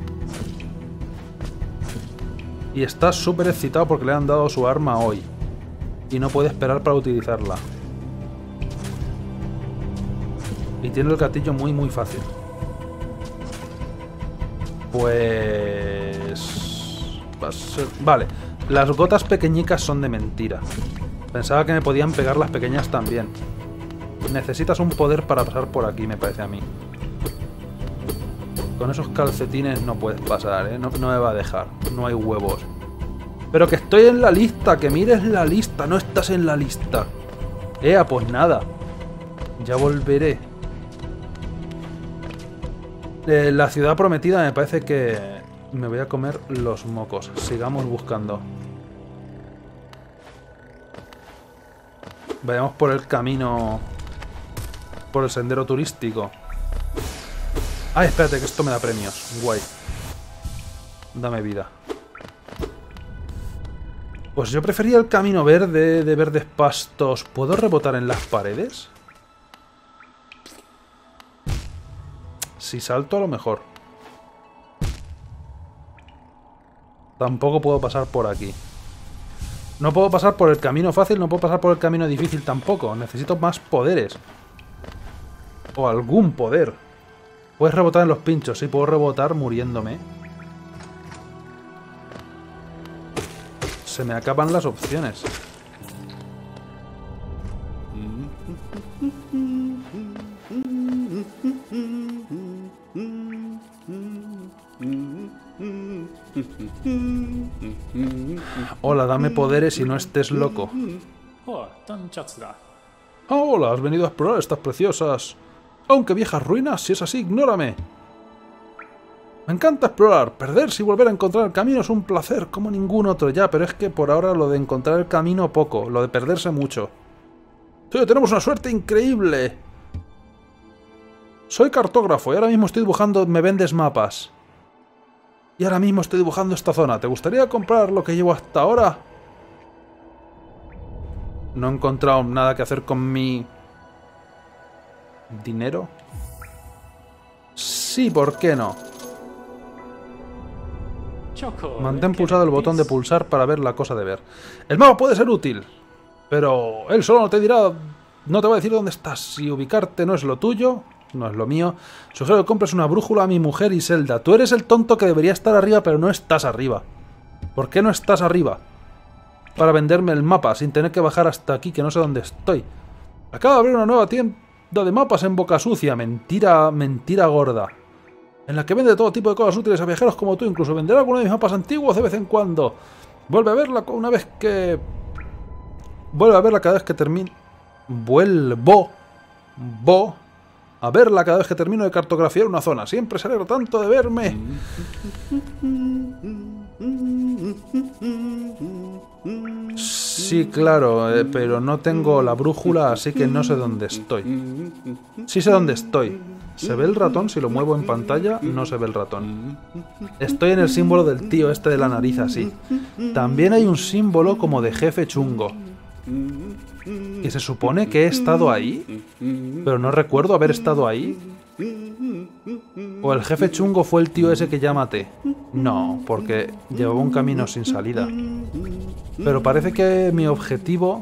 Y está súper excitado porque le han dado su arma hoy. Y no puede esperar para utilizarla. Y tiene el gatillo muy fácil. Pues... va a ser... Vale. Las gotas pequeñicas son de mentira. Pensaba que me podían pegar las pequeñas también. Necesitas un poder para pasar por aquí, me parece a mí. Con esos calcetines no puedes pasar, ¿eh? No me va a dejar. No hay huevos. Pero que estoy en la lista, que mires la lista. No estás en la lista. Pues nada. Ya volveré. La ciudad prometida me parece que me voy a comer los mocos. Sigamos buscando. Vayamos por el camino... Por el sendero turístico. Ay, espérate, que esto me da premios. Guay. Dame vida. Pues yo prefería el camino verde, de verdes pastos. ¿Puedo rebotar en las paredes? Si salto, a lo mejor. Tampoco puedo pasar por aquí. No puedo pasar por el camino fácil, no puedo pasar por el camino difícil tampoco. Necesito más poderes. O algún poder. Puedes rebotar en los pinchos. Sí, puedo rebotar muriéndome. Se me acaban las opciones. Hola, dame poderes y no estés loco. Hola, has venido a explorar estas preciosas... Aunque viejas ruinas, si es así, ignórame. Me encanta explorar, perderse y volver a encontrar el camino es un placer como ningún otro. Ya, pero es que por ahora lo de encontrar el camino poco, lo de perderse mucho. Tío, tenemos una suerte increíble. Soy cartógrafo y ahora mismo estoy dibujando... Me vendes mapas. Y ahora mismo estoy dibujando esta zona. ¿Te gustaría comprar lo que llevo hasta ahora? No he encontrado nada que hacer con mi... ¿Dinero? Sí, ¿por qué no? Mantén pulsado el botón de pulsar para ver la cosa de ver. El mapa puede ser útil, pero él solo no te dirá... No te va a decir dónde estás. Si ubicarte no es lo tuyo, no es lo mío. Sugiero que compres una brújula a mi mujer y Zelda. Tú eres el tonto que debería estar arriba, pero no estás arriba. ¿Por qué no estás arriba? Para venderme el mapa, sin tener que bajar hasta aquí, que no sé dónde estoy. Acaba de abrir una nueva tienda de mapas en Boca Sucia. Mentira, mentira gorda. En la que vende todo tipo de cosas útiles a viajeros como tú. Incluso venderá algunos de mis mapas antiguos de vez en cuando. Vuelve a verla una vez que... Vuelve a verla cada vez que termine... Vuelvo a verla cada vez que termino de cartografiar una zona. Siempre se alegra tanto de verme. Sí, claro, pero no tengo la brújula, así que no sé dónde estoy. Sí sé dónde estoy. ¿Se ve el ratón? Si lo muevo en pantalla, no se ve el ratón. Estoy en el símbolo del tío este de la nariz así. También hay un símbolo como de jefe chungo. Que se supone que he estado ahí, pero no recuerdo haber estado ahí. ¿O el jefe chungo fue el tío ese que ya maté? No, porque llevaba un camino sin salida. Pero parece que mi objetivo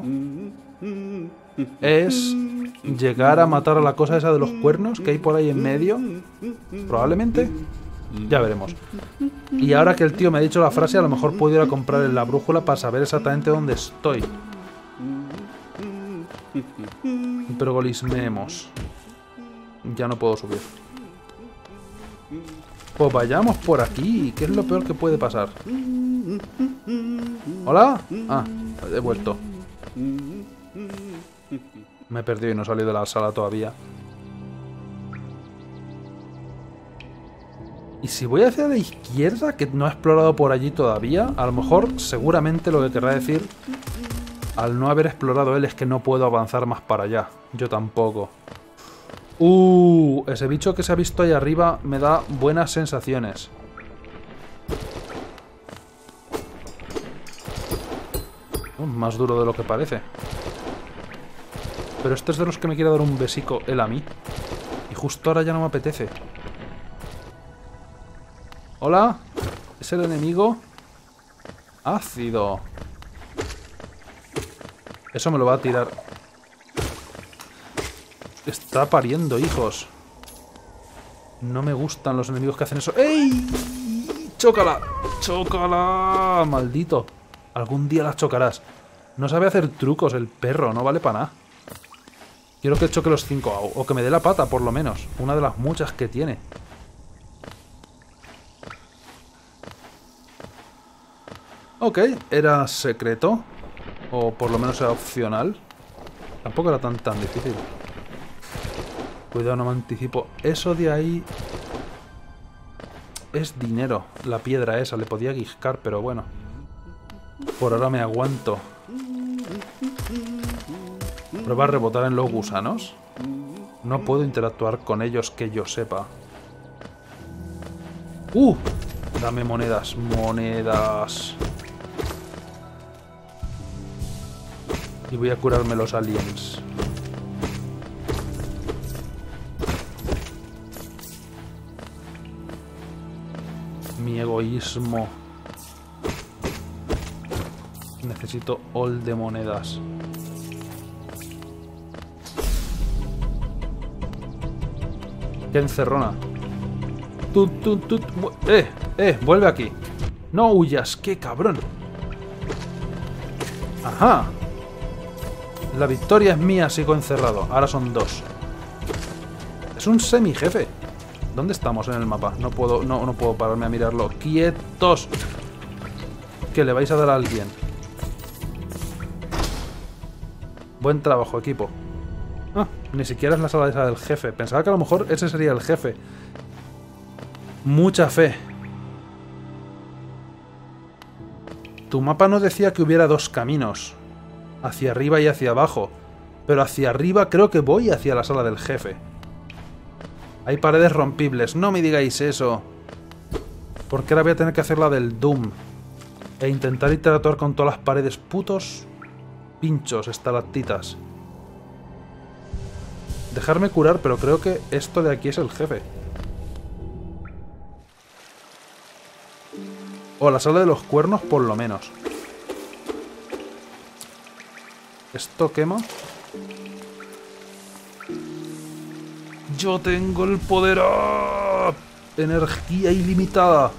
es llegar a matar a la cosa esa de los cuernos que hay por ahí en medio. Probablemente. Ya veremos. Y ahora que el tío me ha dicho la frase, a lo mejor puedo ir a comprar la brújula para saber exactamente dónde estoy. Pero golismeemos. Ya no puedo subir. Pues vayamos por aquí. ¿Qué es lo peor que puede pasar? ¿Hola? Ah, he vuelto. Me he perdido y no he salido de la sala todavía. Y si voy hacia la izquierda, que no he explorado por allí todavía, a lo mejor, seguramente lo que querrá decir, al no haber explorado él, es que no puedo avanzar más para allá. Yo tampoco. Ese bicho que se ha visto ahí arriba me da buenas sensaciones. Más duro de lo que parece. Pero este es de los que me quiere dar un besico él a mí. Y justo ahora ya no me apetece. ¿Hola? ¿Es el enemigo? Ácido. Eso me lo va a tirar. Está pariendo hijos. No me gustan los enemigos que hacen eso. ¡Ey! ¡Chócala! ¡Chócala! Maldito. Algún día las chocarás. No sabe hacer trucos el perro. No vale para nada. Quiero que choque los 5. O que me dé la pata, por lo menos. Una de las muchas que tiene. Ok. Era secreto. O por lo menos era opcional. Tampoco era tan difícil. Cuidado, no me anticipo. Eso de ahí... es dinero. La piedra esa. Le podía guiscar, pero bueno. Por ahora me aguanto. Prueba a rebotar en los gusanos. No puedo interactuar con ellos que yo sepa. Dame monedas, monedas. Y voy a curarme los aliens. Mi egoísmo. Necesito all de monedas. ¡Qué encerrona! Vuelve aquí. No huyas, qué cabrón. Ajá. La victoria es mía, sigo encerrado. Ahora son 2. Es un semi-jefe. ¿Dónde estamos en el mapa? No puedo pararme a mirarlo. ¡Quietos! Que le vais a dar a alguien. Buen trabajo, equipo. Ni siquiera es la sala esa del jefe. Pensaba que a lo mejor ese sería el jefe. Mucha fe. Tu mapa no decía que hubiera 2 caminos. Hacia arriba y hacia abajo. Pero hacia arriba creo que voy hacia la sala del jefe. Hay paredes rompibles. No me digáis eso. Porque ahora voy a tener que hacer la del Doom. E intentar interactuar con todas las paredes. Putos pinchos, estalactitas. Dejarme curar, pero creo que esto de aquí es el jefe. O la sala de los cuernos, por lo menos. ¿Esto quema? ¡Yo tengo el poder! ¡Oh! ¡Energía ilimitada!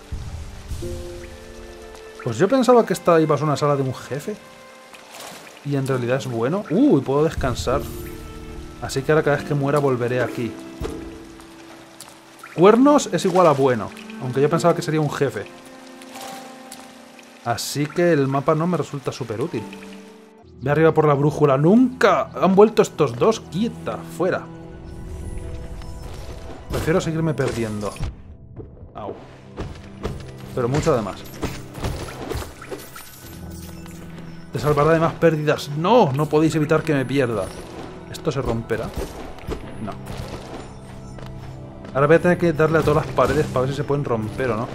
Pues yo pensaba que esta iba a ser una sala de un jefe. Y en realidad es bueno. Y puedo descansar. Así que ahora cada vez que muera volveré aquí. Cuernos es igual a bueno. Aunque yo pensaba que sería un jefe. Así que el mapa no me resulta súper útil. Ve arriba por la brújula. ¡Nunca! Han vuelto estos dos. ¡Quieta! ¡Fuera! Prefiero seguirme perdiendo. Au. Pero mucho además. Te salvará de más pérdidas. ¡No! No podéis evitar que me pierda. ¿Esto se romperá? No. Ahora voy a tener que darle a todas las paredes para ver si se pueden romper o no.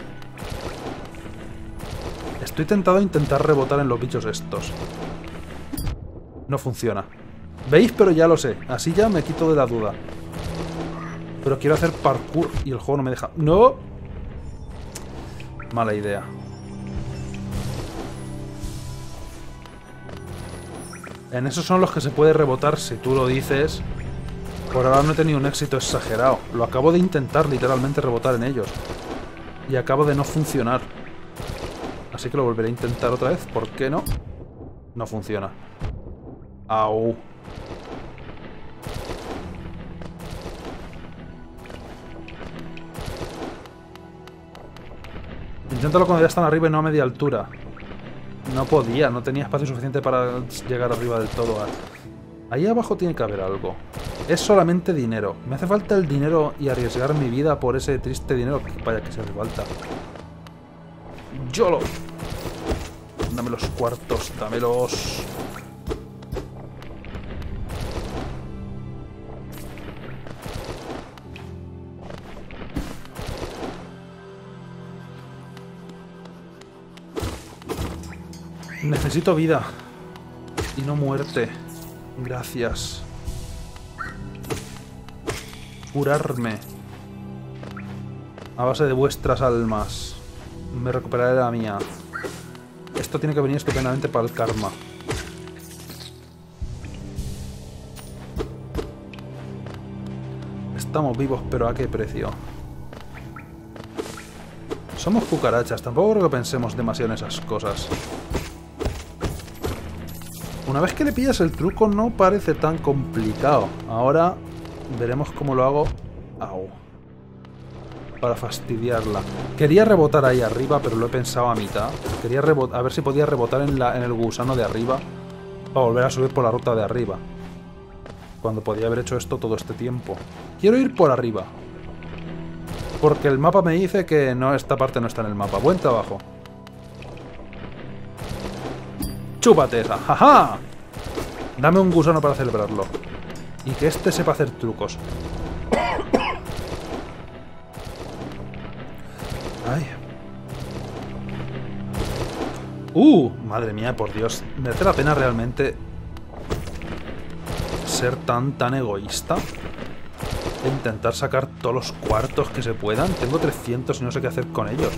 Estoy tentado a intentar rebotar en los bichos estos. No funciona. ¿Veis? Pero ya lo sé. Así ya me quito de la duda. Pero quiero hacer parkour y el juego no me deja. ¡No! Mala idea. En esos son los que se puede rebotar si tú lo dices. Por ahora no he tenido un éxito exagerado. Lo acabo de intentar literalmente rebotar en ellos. Y acabo de no funcionar. Así que lo volveré a intentar otra vez. ¿Por qué no? No funciona. Au. Inténtalo cuando ya están arriba y no a media altura. No podía, no tenía espacio suficiente para llegar arriba del todo. Ahí abajo tiene que haber algo. Es solamente dinero. Me hace falta el dinero y arriesgar mi vida por ese triste dinero. Vaya que se hace falta. ¡Yolo! Dame los cuartos, dámelos. Necesito vida. Y no muerte. Gracias. Curarme. A base de vuestras almas. Me recuperaré la mía. Esto tiene que venir estupendamente para el karma. Estamos vivos, pero ¿a qué precio? Somos cucarachas. Tampoco creo que pensemos demasiado en esas cosas. Una vez que le pillas el truco no parece tan complicado. Ahora veremos cómo lo hago. Au. Para fastidiarla. Quería rebotar ahí arriba, pero lo he pensado a mitad. Quería a ver si podía rebotar en el gusano de arriba para volver a subir por la ruta de arriba. Cuando podía haber hecho esto todo este tiempo. Quiero ir por arriba. Porque el mapa me dice que no, esta parte no está en el mapa. Buen trabajo. ¡Chúpate esa! ¡Jaja! Dame un gusano para celebrarlo. Y que este sepa hacer trucos. Ay. Madre mía, por Dios. ¿Merece la pena realmente ser tan egoísta? E intentar sacar todos los cuartos que se puedan. Tengo 300 y no sé qué hacer con ellos.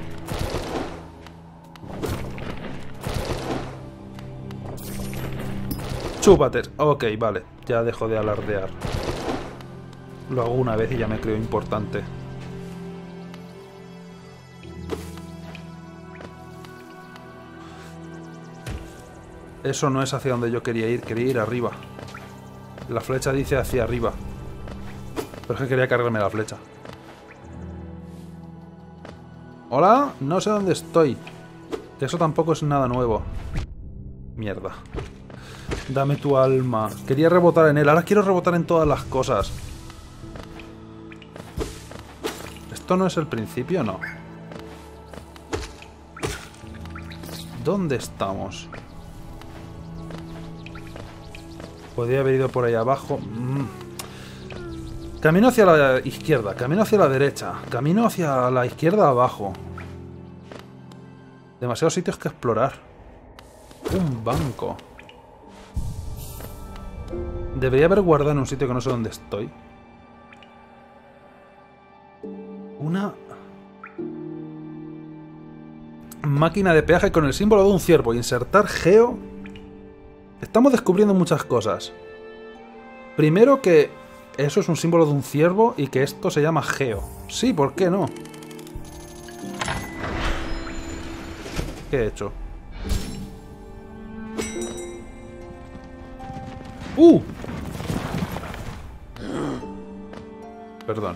Chúpates. Ok, vale. Ya dejo de alardear. Lo hago una vez y ya me creo importante. Eso no es hacia donde yo quería ir arriba. La flecha dice hacia arriba. Pero es que quería cargarme la flecha. Hola, no sé dónde estoy. Que eso tampoco es nada nuevo. Mierda. Dame tu alma. Quería rebotar en él, ahora quiero rebotar en todas las cosas. ¿Esto no es el principio? No. ¿Dónde estamos? Podría haber ido por ahí abajo. Camino hacia la izquierda, camino hacia la derecha, camino hacia la izquierda abajo. Demasiados sitios que explorar. Un banco. Debería haber guardado en un sitio que no sé dónde estoy. Una máquina de peaje con el símbolo de un ciervo. Insertar geo. Estamos descubriendo muchas cosas. Primero que eso es un símbolo de un ciervo y que esto se llama geo. Sí, ¿por qué no? ¿Qué he hecho? Perdón.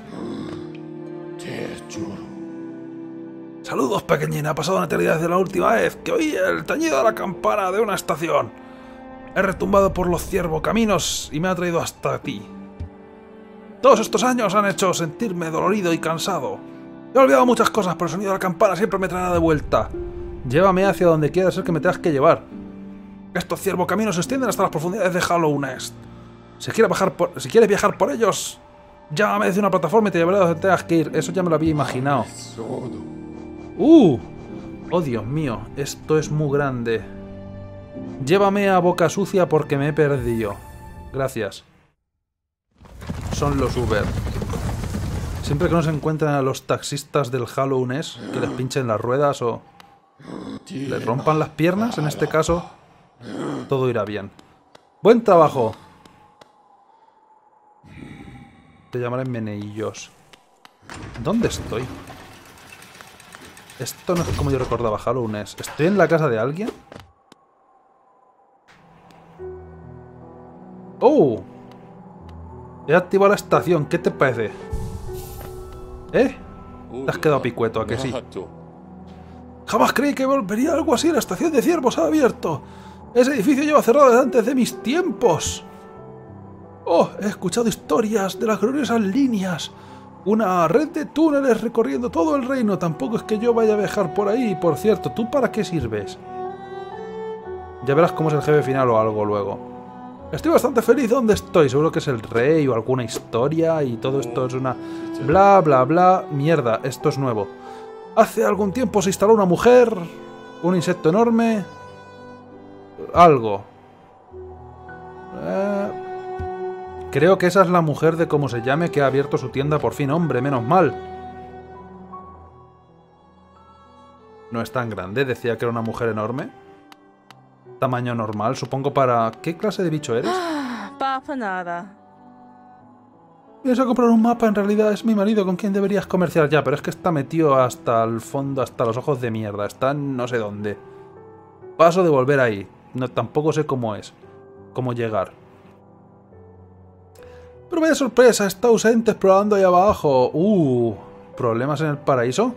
Saludos, pequeñina. Ha pasado una eternidad desde la última vez que oí el tañido de la campana de una estación. He retumbado por los ciervocaminos y me ha traído hasta ti. Todos estos años han hecho sentirme dolorido y cansado. He olvidado muchas cosas, pero el sonido de la campana siempre me traerá de vuelta. Llévame hacia donde quiera ser que me tengas que llevar. Estos ciervocaminos se extienden hasta las profundidades de Hallownest. Si quieres viajar por ellos, llámame desde una plataforma y te llevaré a donde tengas que ir. Eso ya me lo había imaginado. Oh, Dios mío, esto es muy grande. Llévame a Boca Sucia porque me he perdido. Gracias. Son los Uber. Siempre que no se encuentran a los taxistas del Hallownest, que les pinchen las ruedas o les rompan las piernas, en este caso, todo irá bien. ¡Buen trabajo! Te llamaré Meneillos. ¿Dónde estoy? Esto no es como yo recordaba Hallownest. ¿Estoy en la casa de alguien? ¡Oh! He activado la estación. ¿Qué te parece? ¿Eh? Te has quedado picueto, ¿a que sí? Jamás creí que volvería algo así. La estación de ciervos ha abierto. Ese edificio lleva cerrado desde antes de mis tiempos. Oh, he escuchado historias de las gloriosas líneas. Una red de túneles recorriendo todo el reino. Tampoco es que yo vaya a viajar por ahí. Por cierto, ¿tú para qué sirves? Ya verás cómo es el jefe final o algo luego. Estoy bastante feliz donde estoy. Seguro que es el rey o alguna historia y todo esto es una... Bla, bla, bla. Mierda, esto es nuevo. Hace algún tiempo se instaló una mujer, un insecto enorme... Algo. Creo que esa es la mujer de cómo se llame que ha abierto su tienda por fin. Hombre, menos mal. No es tan grande, decía que era una mujer enorme. Tamaño normal, supongo para... ¿Qué clase de bicho eres? Papa nada. Pienso comprar un mapa, en realidad es mi marido con quien deberías comerciar ya, pero es que está metido hasta el fondo, hasta los ojos de mierda. Está en no sé dónde. Paso de volver ahí. No, tampoco sé cómo es. Cómo llegar. Pero vaya sorpresa, está ausente explorando ahí abajo. ¿Problemas en el paraíso?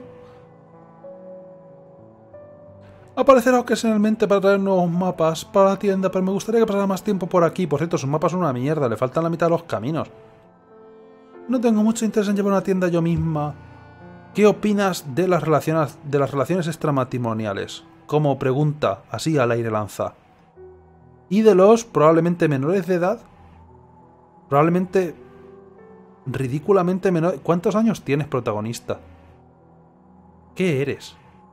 Aparecerá ocasionalmente para traer nuevos mapas para la tienda, pero me gustaría que pasara más tiempo por aquí. Por cierto, sus mapas son una mierda, le faltan la mitad de los caminos. No tengo mucho interés en llevar una tienda yo misma. ¿Qué opinas de las relaciones extramatrimoniales? Como pregunta, así al aire lanza. y de los probablemente menores de edad. Probablemente ridículamente menores. ¿Cuántos años tienes, protagonista? ¿Qué eres?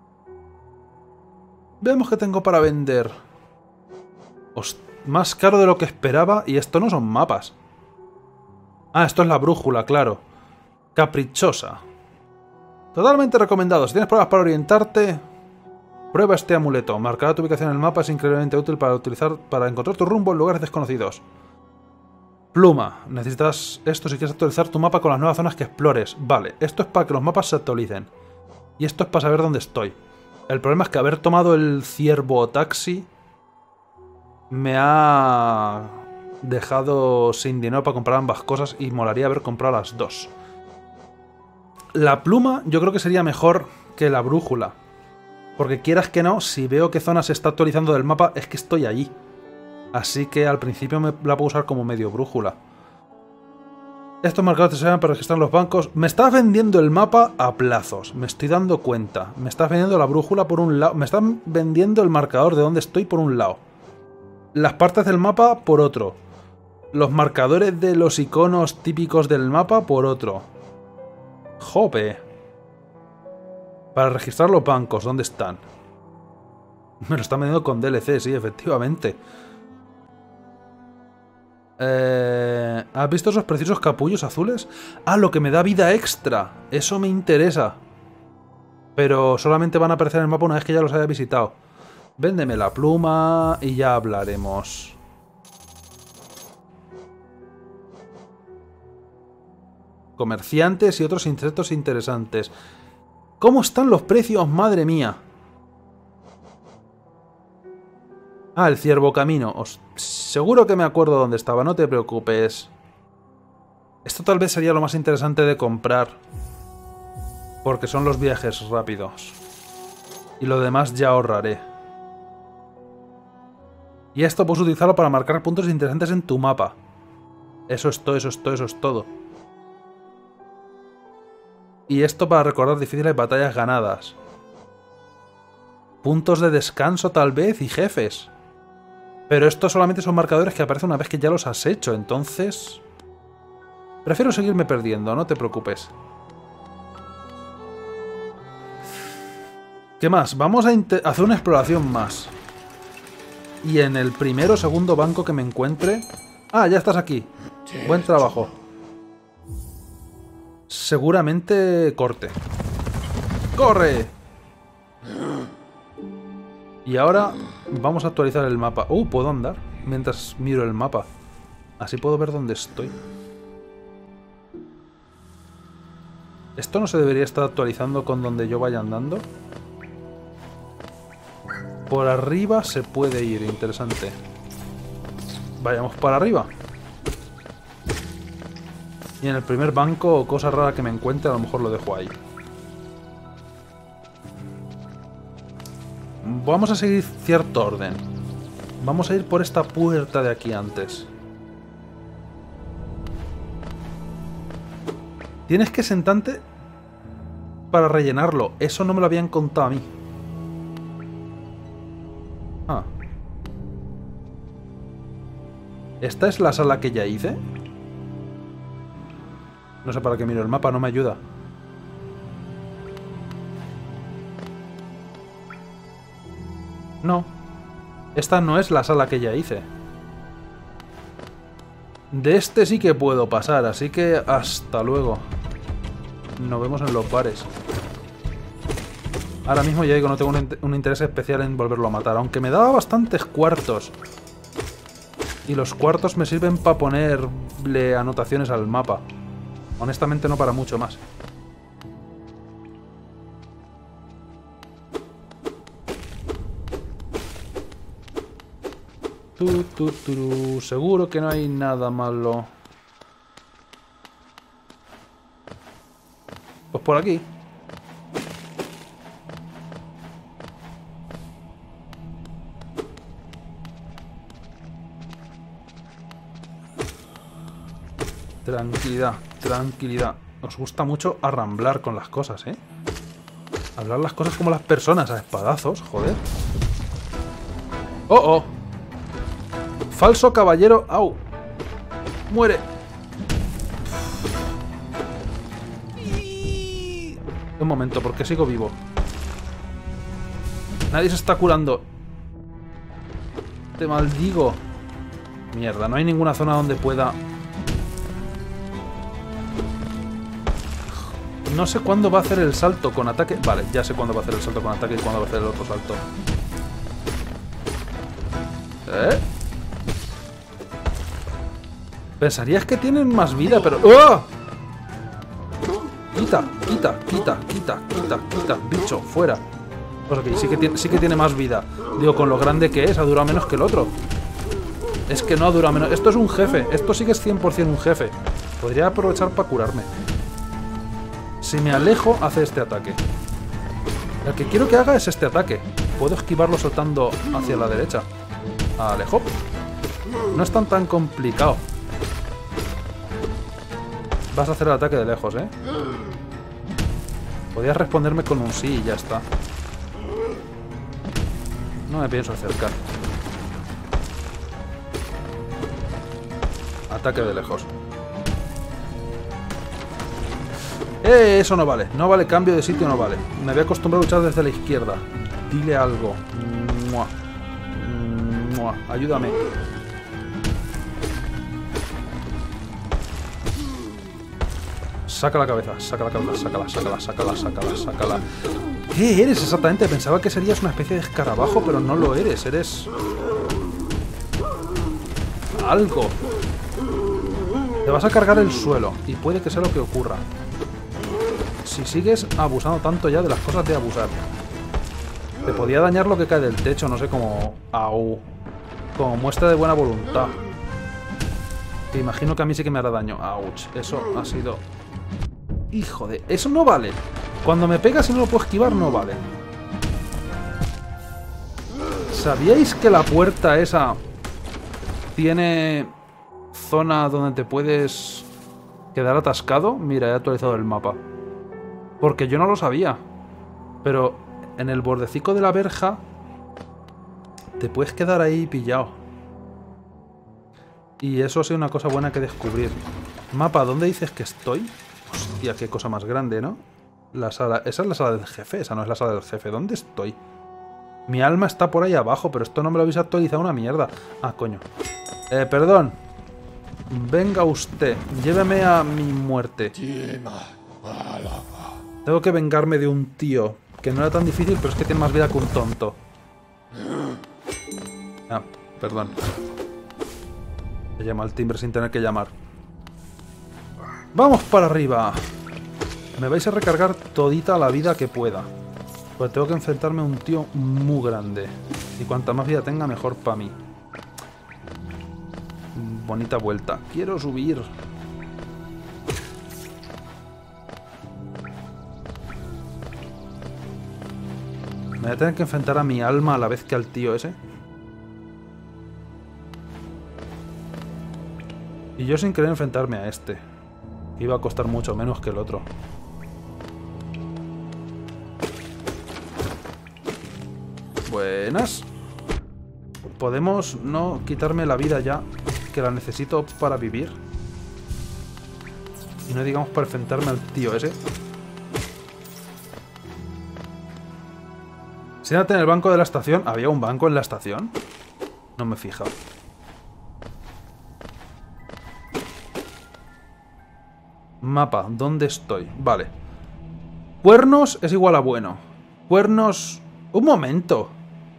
Veamos qué tengo para vender. Más caro de lo que esperaba. Y esto no son mapas. Ah, esto es la brújula, claro. Caprichosa. Totalmente recomendado. Si tienes pruebas para orientarte, prueba este amuleto. Marcará tu ubicación en el mapa. Es increíblemente útil para encontrar tu rumbo en lugares desconocidos. Pluma. Necesitas esto si quieres actualizar tu mapa con las nuevas zonas que explores. Vale, esto es para que los mapas se actualicen. Y esto es para saber dónde estoy. El problema es que haber tomado el ciervo taxi me ha dejado sin dinero para comprar ambas cosas y molaría haber comprado las dos. La pluma yo creo que sería mejor que la brújula. Porque quieras que no, si veo qué zona se está actualizando del mapa, es que estoy allí. Así que al principio la puedo usar como medio brújula. Estos marcadores te sirven para registrar los bancos. Me estás vendiendo el mapa a plazos. Me estoy dando cuenta. Me estás vendiendo la brújula por un lado. Me están vendiendo el marcador de dónde estoy por un lado. Las partes del mapa por otro. Los marcadores de los iconos típicos del mapa por otro. Jope. Para registrar los bancos, ¿dónde están? Me lo están vendiendo con DLC, sí, efectivamente. ¿Has visto esos preciosos capullos azules? Ah, lo que me da vida extra. Eso me interesa. Pero solamente van a aparecer en el mapa una vez que ya los haya visitado. Véndeme la pluma y ya hablaremos. Comerciantes y otros insectos interesantes. ¿Cómo están los precios? Madre mía. Ah, el ciervo camino. Seguro que me acuerdo dónde estaba, no te preocupes. Esto tal vez sería lo más interesante de comprar. Porque son los viajes rápidos. Y lo demás ya ahorraré. Y esto puedes utilizarlo para marcar puntos interesantes en tu mapa. Eso es todo, eso es todo, eso es todo. Y esto para recordar difíciles batallas ganadas. Puntos de descanso tal vez y jefes. Pero estos solamente son marcadores que aparecen una vez que ya los has hecho, entonces... Prefiero seguirme perdiendo, no te preocupes. ¿Qué más? Vamos a hacer una exploración más. Y en el primero o segundo banco que me encuentre... Ah, ya estás aquí. Buen trabajo. Seguramente corte. ¡Corre! Y ahora vamos a actualizar el mapa. Puedo andar mientras miro el mapa. Así puedo ver dónde estoy. ¿Esto no se debería estar actualizando con donde yo vaya andando? Por arriba se puede ir, interesante. Vayamos para arriba. Y en el primer banco o cosa rara que me encuentre, a lo mejor lo dejo ahí. Vamos a seguir cierto orden. Vamos a ir por esta puerta de aquí antes. Tienes que sentarte para rellenarlo. Eso no me lo habían contado a mí. Ah. ¿Esta es la sala que ya hice? No sé para qué miro el mapa, no me ayuda. No. Esta no es la sala que ya hice. De este sí que puedo pasar, así que hasta luego. Nos vemos en los bares. Ahora mismo ya digo, no tengo un interés especial en volverlo a matar, aunque me daba bastantes cuartos. Y los cuartos me sirven para ponerle anotaciones al mapa. Honestamente no para mucho más. Seguro que no hay nada malo. Pues por aquí. Tranquilidad, tranquilidad. Os gusta mucho arramblar con las cosas, ¿eh? Hablar las cosas como las personas, a espadazos, joder. ¡Oh, oh! Falso caballero. ¡Au! ¡Muere! Un momento, ¿por qué sigo vivo? Nadie se está curando. Te maldigo. Mierda, no hay ninguna zona donde pueda... No sé cuándo va a hacer el salto con ataque. Vale, ya sé cuándo va a hacer el salto con ataque y cuándo va a hacer el otro salto. Pensarías que tienen más vida, pero... ¡Oh! Quita, quita, quita, quita, quita, quita. Bicho, fuera. Pues ok, sí que tiene más vida. Digo, con lo grande que es, ha durado menos que el otro. Es que no ha durado menos. Esto es un jefe. Esto sí que es 100% un jefe. Podría aprovechar para curarme. Si me alejo, hace este ataque. El que quiero que haga es este ataque. Puedo esquivarlo saltando hacia la derecha. Alejo. No es tan complicado. Vas a hacer el ataque de lejos, ¿eh? Podías responderme con un sí y ya está. No me pienso acercar. Ataque de lejos. Eso no vale. No vale, cambio de sitio no vale. Me había acostumbrado a luchar desde la izquierda. Dile algo. Mua. Mua. Ayúdame. Saca la cabeza, saca la cabeza, sácala, sácala, sácala, sácala, sácala. ¿Qué eres exactamente? Pensaba que serías una especie de escarabajo, pero no lo eres. Eres... algo. Te vas a cargar el suelo, y puede que sea lo que ocurra. Si sigues abusando tanto ya de las cosas de abusar. Te podía dañar lo que cae del techo, no sé cómo... Au. Como muestra de buena voluntad. Te imagino que a mí sí que me hará daño. Ouch. Eso ha sido... Hijo de... Eso no vale. Cuando me pegas y no lo puedo esquivar, no vale. ¿Sabíais que la puerta esa tiene zona donde te puedes quedar atascado? Mira, he actualizado el mapa. Porque yo no lo sabía. Pero en el bordecico de la verja te puedes quedar ahí pillado. Y eso ha sido una cosa buena que descubrir. Mapa, ¿dónde dices que estoy? Hostia, qué cosa más grande, ¿no? La sala... Esa es la sala del jefe. Esa no es la sala del jefe. ¿Dónde estoy? Mi alma está por ahí abajo, pero esto no me lo habéis actualizado una mierda. Ah, coño. Perdón. Venga usted. Lléveme a mi muerte. Tengo que vengarme de un tío. Que no era tan difícil, pero es que tiene más vida que un tonto. Ah, perdón. Se llama al timbre sin tener que llamar. ¡Vamos para arriba! Me vais a recargar todita la vida que pueda. Pues tengo que enfrentarme a un tío muy grande. Y cuanta más vida tenga, mejor para mí. Bonita vuelta. Quiero subir. Me voy a tener que enfrentar a mi alma a la vez que al tío ese. Y yo sin querer enfrentarme a este. Iba a costar mucho menos que el otro. Buenas. ¿Podemos no quitarme la vida ya? Que la necesito para vivir. Y no digamos para enfrentarme al tío ese. Siéntate en el banco de la estación. ¿Había un banco en la estación? No me he fijado. Mapa, ¿dónde estoy? Vale. Cuernos es igual a bueno. Cuernos... ¡Un momento!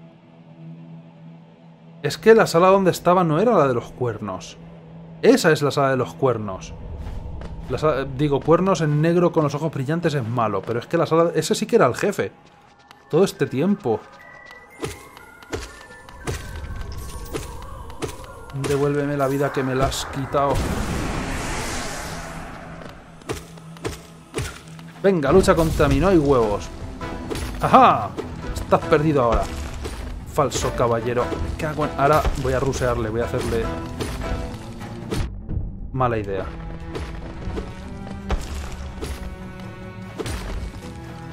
Es que la sala donde estaba no era la de los cuernos. Esa es la sala de los cuernos. Digo, cuernos en negro con los ojos brillantes es malo. Pero es que la sala... Ese sí que era el jefe. Todo este tiempo. Devuélveme la vida que me la has quitado. Venga, lucha contra mí, no hay huevos. ¡Ajá! Estás perdido ahora. Falso caballero. Me cago en... Ahora voy a rusearle, voy a hacerle... Mala idea.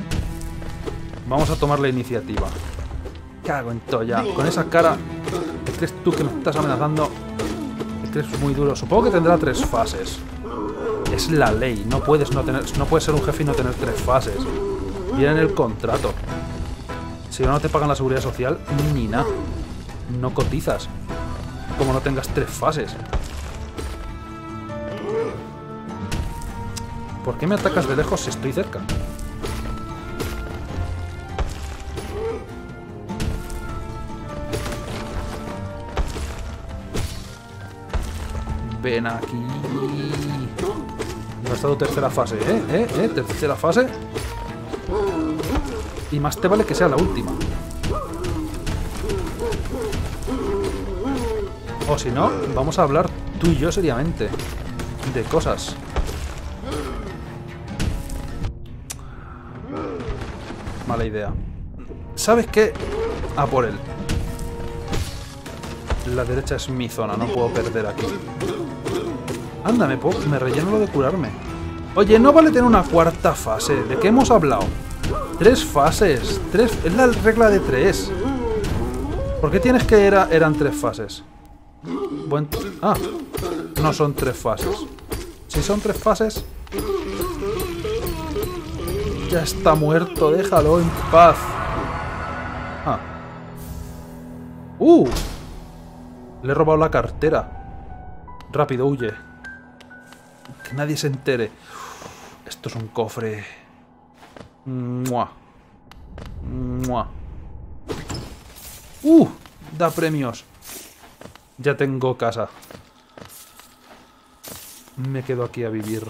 Vamos a tomar la iniciativa. Cago en todo ya. Con esa cara... crees tú que me estás amenazando? ¿Te crees muy duro? Supongo que tendrá 3 fases. Es la ley. No puedes ser un jefe y no tener 3 fases. Viene en el contrato. Si no te pagan la seguridad social, ni nada. No cotizas. Como no tengas 3 fases. ¿Por qué me atacas de lejos si estoy cerca? Ven aquí. No ha estado tercera fase, tercera fase. Y más te vale que sea la última. O si no, vamos a hablar tú y yo seriamente de cosas. Mala idea. ¿Sabes qué? A por él. La derecha es mi zona, no puedo perder aquí. Anda, me relleno lo de curarme. Oye, no vale tener una 4ª fase. ¿De qué hemos hablado? 3 fases. 3, es la regla de 3. ¿Por qué tienes que eran 3 fases? No son 3 fases. Si son 3 fases... Ya está muerto, déjalo en paz. Le he robado la cartera. Rápido, huye. Que nadie se entere. Esto es un cofre. ¡Mua! ¡Mua! Da premios. Ya tengo casa. Me quedo aquí a vivir.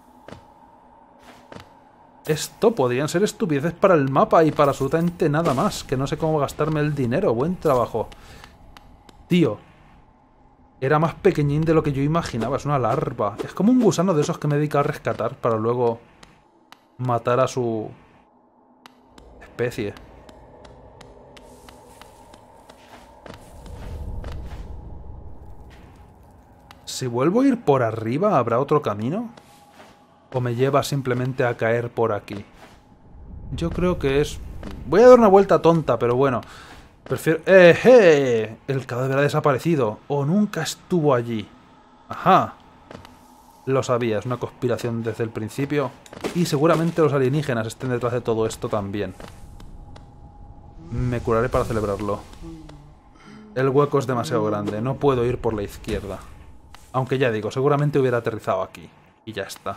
Esto podrían ser estupideces para el mapa y para absolutamente nada más. Que no sé cómo gastarme el dinero. Buen trabajo. Tío. Era más pequeñín de lo que yo imaginaba. Es una larva. Es como un gusano de esos que me dedica a rescatar para luego matar a su especie. Si vuelvo a ir por arriba, ¿habrá otro camino? ¿O me lleva simplemente a caer por aquí? Yo creo que es... Voy a dar una vuelta tonta, pero bueno. Prefiero... ¡Eh! El cadáver ha desaparecido. O nunca estuvo allí. Ajá. Lo sabía, es una conspiración desde el principio. Y seguramente los alienígenas estén detrás de todo esto también. Me curaré para celebrarlo. El hueco es demasiado grande. No puedo ir por la izquierda. Aunque ya digo, seguramente hubiera aterrizado aquí. Y ya está.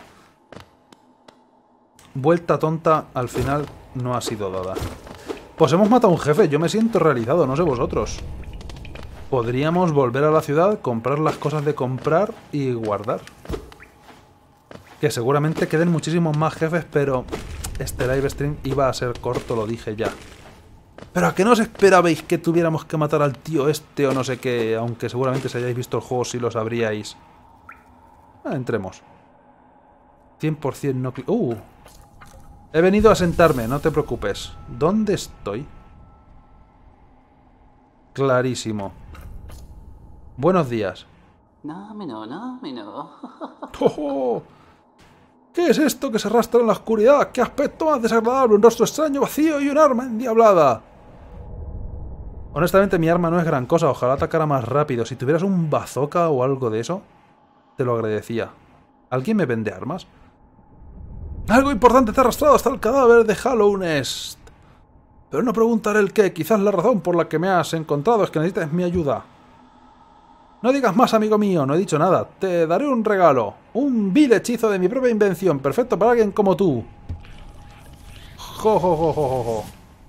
Vuelta tonta, al final no ha sido dada. Pues hemos matado a un jefe, yo me siento realizado, no sé vosotros. Podríamos volver a la ciudad, comprar las cosas de comprar y guardar. Que seguramente queden muchísimos más jefes, pero este live stream iba a ser corto, lo dije ya. Pero ¿a qué no os esperabais que tuviéramos que matar al tío este o no sé qué? Aunque seguramente si hayáis visto el juego sí lo sabríais. Entremos. 100% no... He venido a sentarme, no te preocupes. ¿Dónde estoy? Clarísimo. Buenos días. ¡Oh! ¿Qué es esto que se arrastra en la oscuridad? ¡Qué aspecto más desagradable! Un rostro extraño, vacío y un arma endiablada. Honestamente, mi arma no es gran cosa. Ojalá atacara más rápido. Si tuvieras un bazooka o algo de eso, te lo agradecía. ¿Alguien me vende armas? Algo importante te ha arrastrado hasta el cadáver de Hallownest. Pero no preguntaré el qué. Quizás la razón por la que me has encontrado es que necesitas mi ayuda. No digas más, amigo mío. No he dicho nada. Te daré un regalo. Un vil hechizo de mi propia invención. Perfecto para alguien como tú. Jo, jo, jo, jo, jo.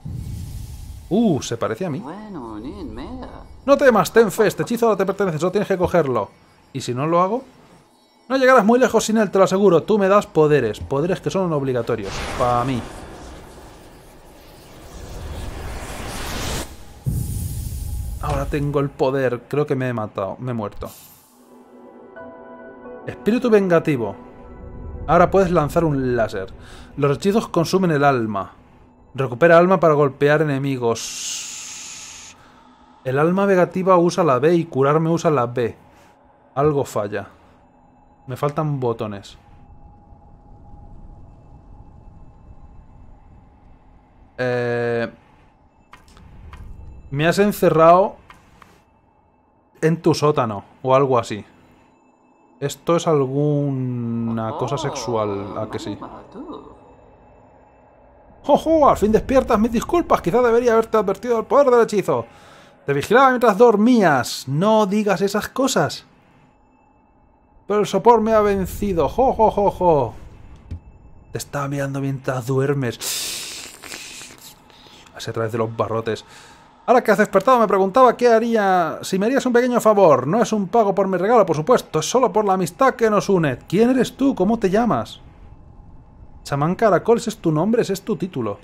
Se parece a mí. No temas, ten fe. Este hechizo ahora te pertenece. Solo tienes que cogerlo. ¿Y si no lo hago? No llegarás muy lejos sin él, te lo aseguro. Tú me das poderes. Poderes que son obligatorios. Para mí. Ahora tengo el poder. Creo que me he matado. Me he muerto. Espíritu vengativo. Ahora puedes lanzar un láser. Los hechizos consumen el alma. Recupera alma para golpear enemigos. El alma vengativa usa la B y curarme usa la B. Algo falla. Me faltan botones. Me has encerrado en tu sótano o algo así. Esto es alguna cosa sexual, ¿a que sí? ¡Jojo! Al fin despiertas, mis disculpas. Quizá debería haberte advertido del poder del hechizo. Te vigilaba mientras dormías. No digas esas cosas. Pero el sopor me ha vencido. ¡Jo, jo, jo, jo! Te estaba mirando mientras duermes. Así a través de los barrotes. Ahora que has despertado me preguntaba qué haría... Si me harías un pequeño favor. No es un pago por mi regalo, por supuesto. Es solo por la amistad que nos une. ¿Quién eres tú? ¿Cómo te llamas? Chamán Caracol, ese es tu nombre, ese es tu título.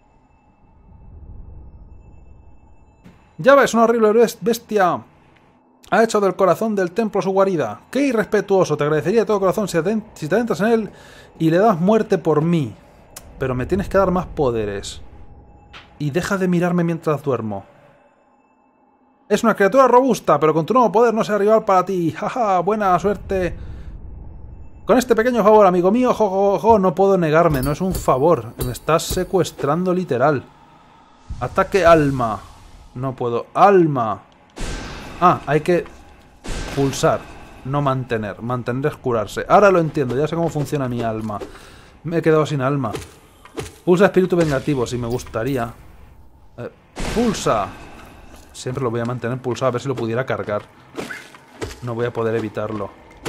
Ya ves, una horrible bestia ha hecho del corazón del templo su guarida. ¡Qué irrespetuoso! Te agradecería de todo corazón si te adentras en él y le das muerte por mí. Pero me tienes que dar más poderes. Y deja de mirarme mientras duermo. Es una criatura robusta, pero con tu nuevo poder no será rival para ti. ¡Jaja! Buena suerte. Con este pequeño favor, amigo mío, no puedo negarme, no es un favor. Me estás secuestrando literal. Ataque alma. No puedo. Alma. Ah, hay que pulsar, no mantener. Mantener es curarse. Ahora lo entiendo, ya sé cómo funciona mi alma. Me he quedado sin alma. Pulsa espíritu vengativo, si me gustaría. Pulsa. Siempre lo voy a mantener pulsado, a ver si lo pudiera cargar. No voy a poder evitarlo.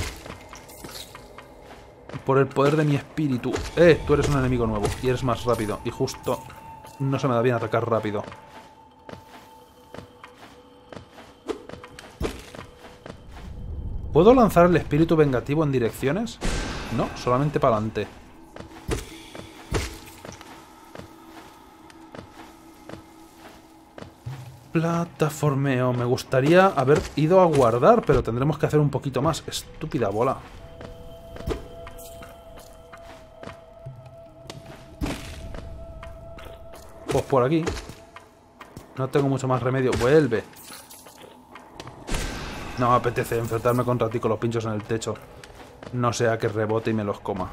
Por el poder de mi espíritu. Tú eres un enemigo nuevo y eres más rápido. Y justo no se me da bien atacar rápido. ¿Puedo lanzar el espíritu vengativo en direcciones? No, solamente para adelante. Plataformeo. Me gustaría haber ido a guardar, pero tendremos que hacer un poquito más. Estúpida bola. Pues por aquí. No tengo mucho más remedio. Vuelve. No me apetece enfrentarme contra ti con los pinchos en el techo. No sea que rebote y me los coma.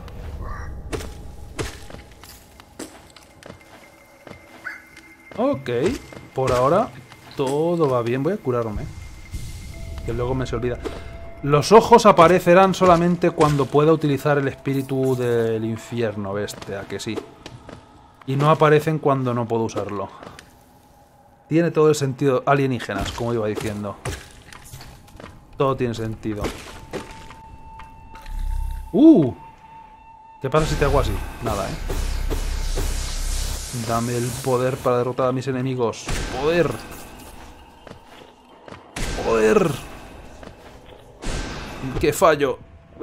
Ok. Por ahora todo va bien. Voy a curarme. Que luego me se olvida. Los ojos aparecerán solamente cuando pueda utilizar el espíritu del infierno, bestia, que sí. Y no aparecen cuando no puedo usarlo. Tiene todo el sentido. Alienígenas, como iba diciendo. Todo tiene sentido. ¿Qué pasa si te hago así? Nada, Dame el poder para derrotar a mis enemigos. ¡Poder! ¡Poder! ¡Qué fallo!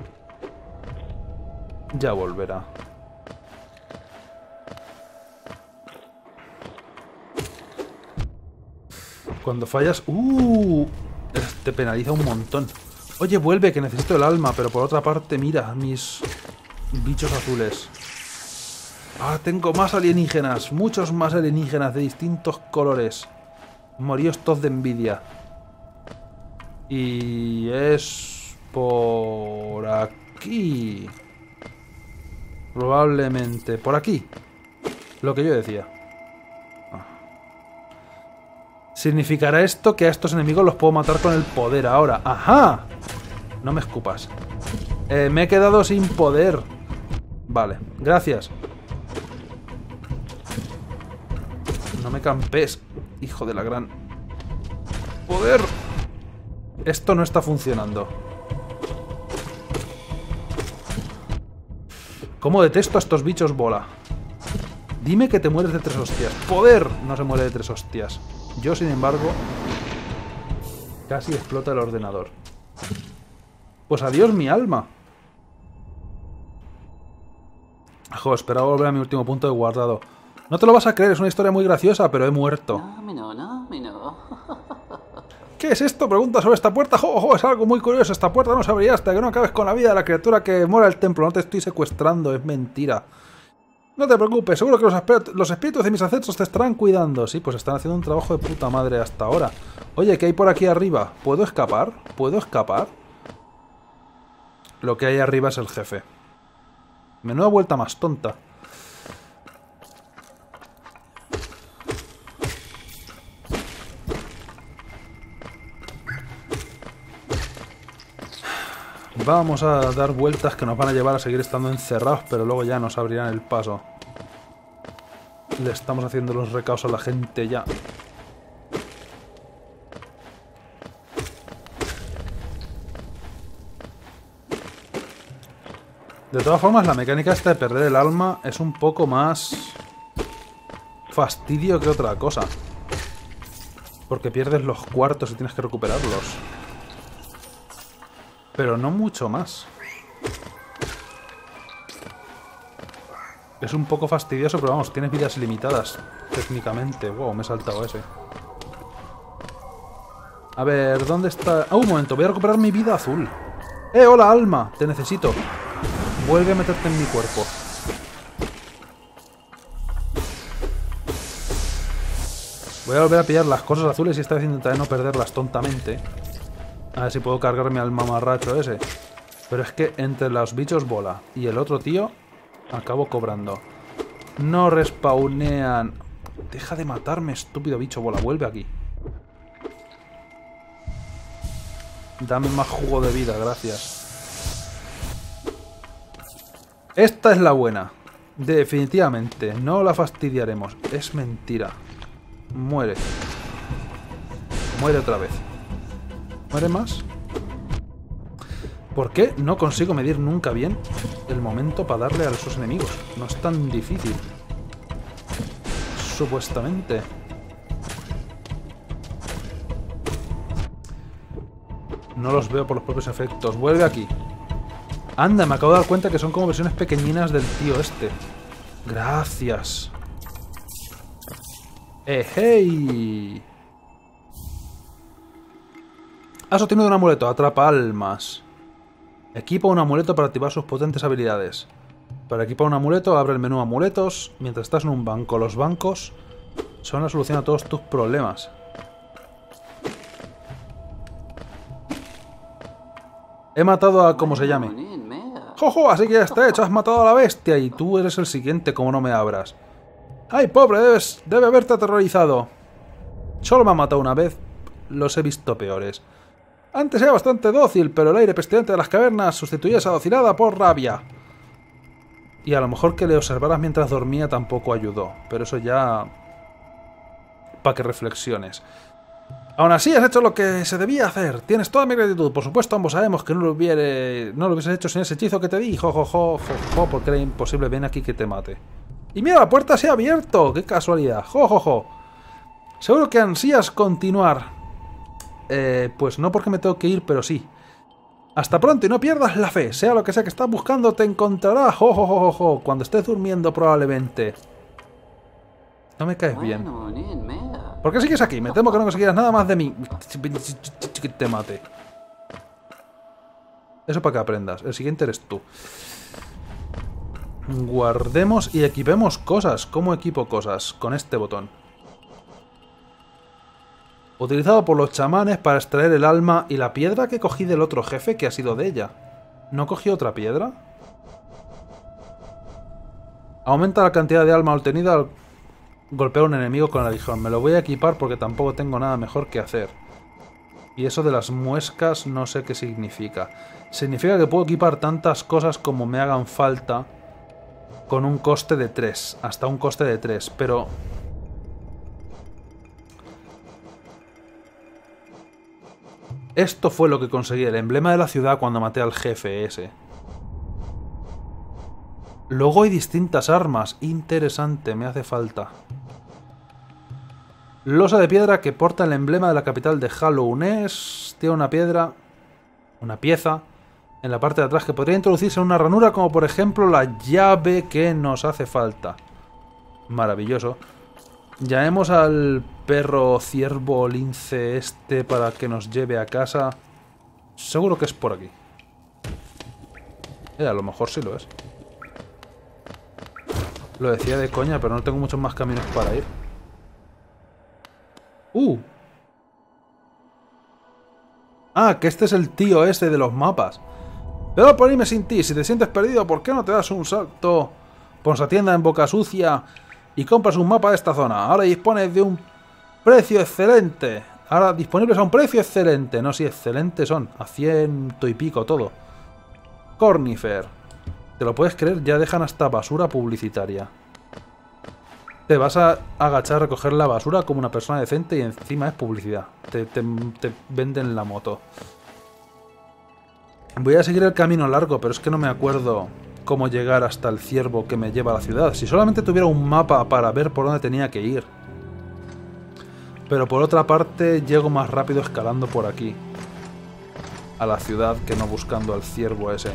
Ya volverá. Cuando fallas... te penaliza un montón. Oye, vuelve, que necesito el alma. Pero por otra parte, mira, mis bichos azules. Ah, tengo más alienígenas. Muchos más alienígenas de distintos colores. Moríos todos de envidia. Y es... por aquí. Probablemente por aquí. Lo que yo decía. ¿Significará esto que a estos enemigos los puedo matar con el poder ahora? ¡Ajá! No me escupas. Me he quedado sin poder. Vale, gracias. No me campes, hijo de la gran... ¡Poder! Esto no está funcionando. ¿Cómo detesto a estos bichos bola? Dime que te mueres de 3 hostias. ¡Poder! No se muere de 3 hostias. Yo, sin embargo, casi explota el ordenador. Pues adiós mi alma. Jo, esperaba volver a mi último punto de guardado. No te lo vas a creer, es una historia muy graciosa, pero he muerto. ¿Qué es esto? Pregunta sobre esta puerta. Es algo muy curioso. Esta puerta no se abrirá hasta que no acabes con la vida de la criatura que mora el templo. No te estoy secuestrando, es mentira. No te preocupes, seguro que los espíritus de mis ancestros te estarán cuidando. Sí, pues están haciendo un trabajo de puta madre hasta ahora. Oye, ¿qué hay por aquí arriba? ¿Puedo escapar? ¿Puedo escapar? Lo que hay arriba es el jefe. Menuda vuelta más tonta. vamos a dar vueltas que nos van a llevar a seguir estando encerrados, pero luego ya nos abrirán el paso. Le estamos haciendo los recaos a la gente ya. De todas formas, la mecánica esta de perder el alma es un poco más fastidio que otra cosa. Porque pierdes los cuartos y tienes que recuperarlos. Pero no mucho más. Es un poco fastidioso, pero vamos, tienes vidas ilimitadas, técnicamente. Wow, me he saltado ese. A ver, ¿dónde está? Ah, un momento, voy a recuperar mi vida azul. Hola, alma, te necesito. Vuelve a meterte en mi cuerpo. Voy a volver a pillar las cosas azules y esta vez intentaré no perderlas tontamente. A ver si puedo cargarme al mamarracho ese. Pero es que entre los bichos bola y el otro tío, acabo cobrando. No respawnean. Deja de matarme, estúpido bicho bola. Vuelve aquí. Dame más jugo de vida, gracias. Esta es la buena. Definitivamente. No la fastidiaremos. Es mentira. Muere. Muere otra vez. ¿Muere más? ¿Por qué no consigo medir nunca bien el momento para darle a esos enemigos? No es tan difícil. Supuestamente. No los veo por los propios efectos. Vuelve aquí. Anda, me acabo de dar cuenta que son como versiones pequeñinas del tío este. Gracias. ¡Hey! Has obtenido un amuleto. Atrapa almas. Equipa un amuleto para activar sus potentes habilidades. Para equipar un amuleto, abre el menú amuletos. Mientras estás en un banco, los bancos son la solución a todos tus problemas. He matado a como se llame. ¡Jojo! Así que ya está hecho. Has matado a la bestia y tú eres el siguiente como no me abras. ¡Ay, pobre! Debe haberte aterrorizado. Solo me ha matado una vez. Los he visto peores. Antes era bastante dócil, pero el aire pestilente de las cavernas sustituyó esa docilada por rabia. Y a lo mejor que le observaras mientras dormía tampoco ayudó. Pero eso ya... para que reflexiones. Aún así, has hecho lo que se debía hacer. Tienes toda mi gratitud. Por supuesto, ambos sabemos que no lo hubieses hecho sin ese hechizo que te di. Jo, porque era imposible. Ven aquí que te mate. Y mira, la puerta se ha abierto. ¡Qué casualidad! Jo. Seguro que ansías continuar. Pues no porque me tengo que ir, pero sí. Hasta pronto y no pierdas la fe. Sea lo que sea que estás buscando, te encontrará. Jo. Cuando estés durmiendo, probablemente. No me caes bien. ¿Por qué sigues aquí? Me temo que no conseguirás nada más de mí. Que te mate. Eso para que aprendas. El siguiente eres tú. Guardemos y equipemos cosas. ¿Cómo equipo cosas? Con este botón. Utilizado por los chamanes para extraer el alma y la piedra que cogí del otro jefe, que ha sido de ella. ¿No cogí otra piedra? Aumenta la cantidad de alma obtenida al golpear a un enemigo con el aguijón. Me lo voy a equipar porque tampoco tengo nada mejor que hacer. Y eso de las muescas no sé qué significa. Significa que puedo equipar tantas cosas como me hagan falta con un coste de 3. Hasta un coste de 3. Pero... esto fue lo que conseguí. El emblema de la ciudad cuando maté al jefe ese. Luego hay distintas armas. Interesante, me hace falta. Losa de piedra que porta el emblema de la capital de Hallownest. Tiene una piedra... una pieza en la parte de atrás que podría introducirse en una ranura, como por ejemplo la llave que nos hace falta. Maravilloso. Llamemos al perro ciervo lince este para que nos lleve a casa. Seguro que es por aquí. A lo mejor sí lo es. Lo decía de coña, pero no tengo muchos más caminos para ir. Ah, que este es el tío ese de los mapas. Pero por irme sin ti. Si te sientes perdido, ¿por qué no te das un salto por nuestra tienda en Boca Sucia y compras un mapa de esta zona? Ahora dispones de un precio excelente. Ahora disponibles a un precio excelente. No, sí, excelente son. A 100 y pico todo. Cornifer. ¿Te lo puedes creer? Ya dejan hasta basura publicitaria. Te vas a agachar a recoger la basura como una persona decente y encima es publicidad. Te venden la moto. Voy a seguir el camino largo, pero es que no me acuerdo cómo llegar hasta el ciervo que me lleva a la ciudad. Si solamente tuviera un mapa para ver por dónde tenía que ir. Pero por otra parte, llego más rápido escalando por aquí. A la ciudad que no buscando al ciervo ese.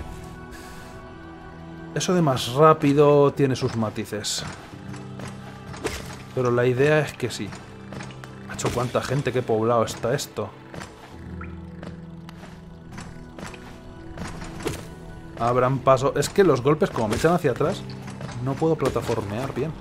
Eso de más rápido tiene sus matices. Pero la idea es que sí. Macho, cuánta gente, qué poblado está esto. Abran paso. Es que los golpes, como me echan hacia atrás, no puedo plataformear bien.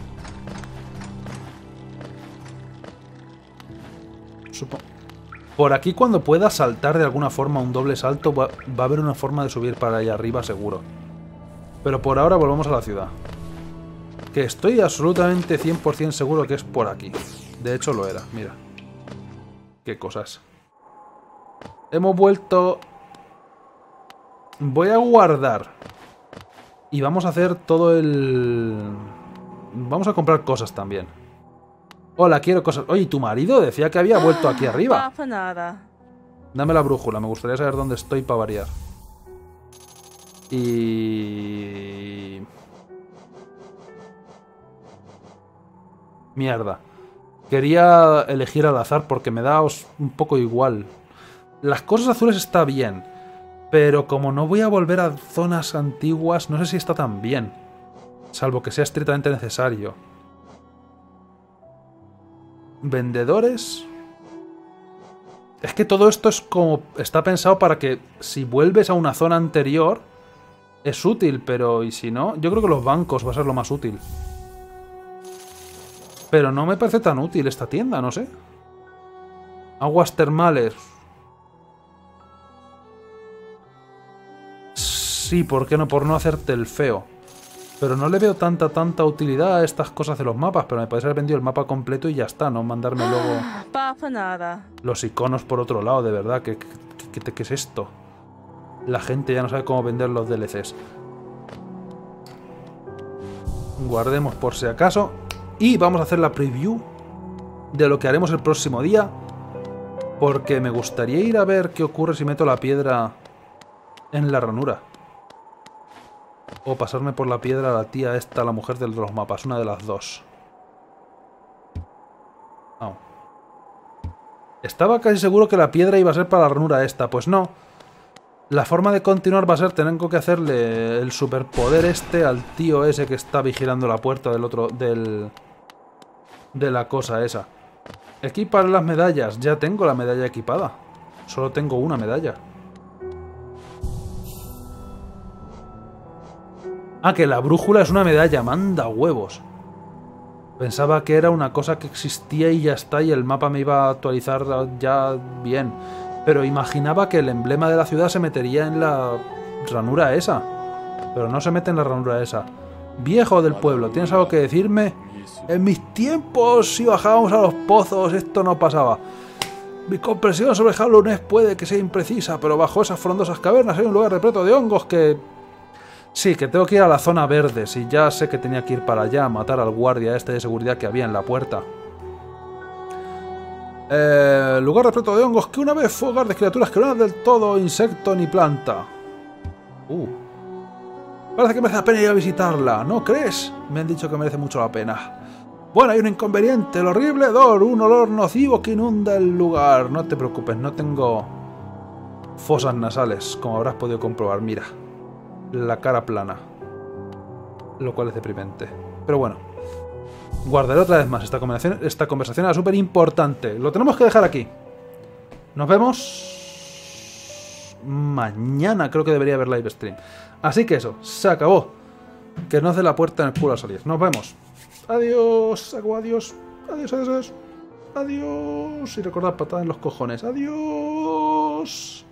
Por aquí, cuando pueda saltar de alguna forma un doble salto, va a haber una forma de subir para allá arriba, seguro. Pero por ahora volvamos a la ciudad. Que estoy absolutamente 100% seguro que es por aquí. De hecho lo era, mira. Qué cosas. Hemos vuelto... Voy a guardar. Y vamos a hacer todo el... Vamos a comprar cosas también. Hola, quiero cosas. Oye, ¿tu marido decía que había vuelto aquí arriba? Dame la brújula, me gustaría saber dónde estoy para variar. Y... Mierda. Quería elegir al azar porque me da un poco igual. Las cosas azules está bien. Pero como no voy a volver a zonas antiguas, no sé si está tan bien. Salvo que sea estrictamente necesario. Vendedores. Es que todo esto es como... Está pensado para que si vuelves a una zona anterior... Es útil, pero... ¿Y si no? Yo creo que los bancos va a ser lo más útil. Pero no me parece tan útil esta tienda, no sé. Aguas termales. Sí, ¿por qué no? Por no hacerte el feo. Pero no le veo tanta utilidad a estas cosas de los mapas. Pero me puedes haber vendido el mapa completo y ya está, no mandarme luego... Los iconos por otro lado, de verdad. ¿Qué es esto? La gente ya no sabe cómo vender los DLCs. Guardemos por si acaso. Y vamos a hacer la preview de lo que haremos el próximo día. Porque me gustaría ir a ver qué ocurre si meto la piedra en la ranura. O pasarme por la piedra a la tía esta, la mujer de los mapas. Una de las dos. Oh. Estaba casi seguro que la piedra iba a ser para la ranura esta. Pues no. La forma de continuar va a ser tengo que hacerle el superpoder este al tío ese que está vigilando la puerta del otro... de la cosa esa. Equipar las medallas. Ya tengo la medalla equipada. Solo tengo una medalla. Ah, que la brújula es una medalla. Manda huevos. Pensaba que era una cosa que existía y ya está. Y el mapa me iba a actualizar ya bien. Pero imaginaba que el emblema de la ciudad se metería en la ranura esa. Pero no se mete en la ranura esa. Viejo del pueblo, ¿tienes algo que decirme? En mis tiempos, si bajábamos a los pozos, esto no pasaba. Mi comprensión sobre Hallow Nest puede que sea imprecisa, pero bajo esas frondosas cavernas hay un lugar repleto de hongos que... Sí, que tengo que ir a la zona verde. Si ya sé que tenía que ir para allá a matar al guardia este de seguridad que había en la puerta. Lugar repleto de hongos que una vez fue hogar de criaturas que no eran del todo insecto ni planta. Parece que merece la pena ir a visitarla, ¿no crees? Me han dicho que merece mucho la pena. Bueno, hay un inconveniente, el horrible hedor, un olor nocivo que inunda el lugar. No te preocupes, no tengo fosas nasales, como habrás podido comprobar. Mira, la cara plana, lo cual es deprimente. Pero bueno, guardaré otra vez más. Esta conversación era súper importante. Lo tenemos que dejar aquí. Nos vemos mañana, creo que debería haber live stream. Así que eso, se acabó. Que no os dé la puerta en el culo al salir. Nos vemos. Adiós, adiós, adiós, adiós, adiós. Y recordad, patada en los cojones. Adiós.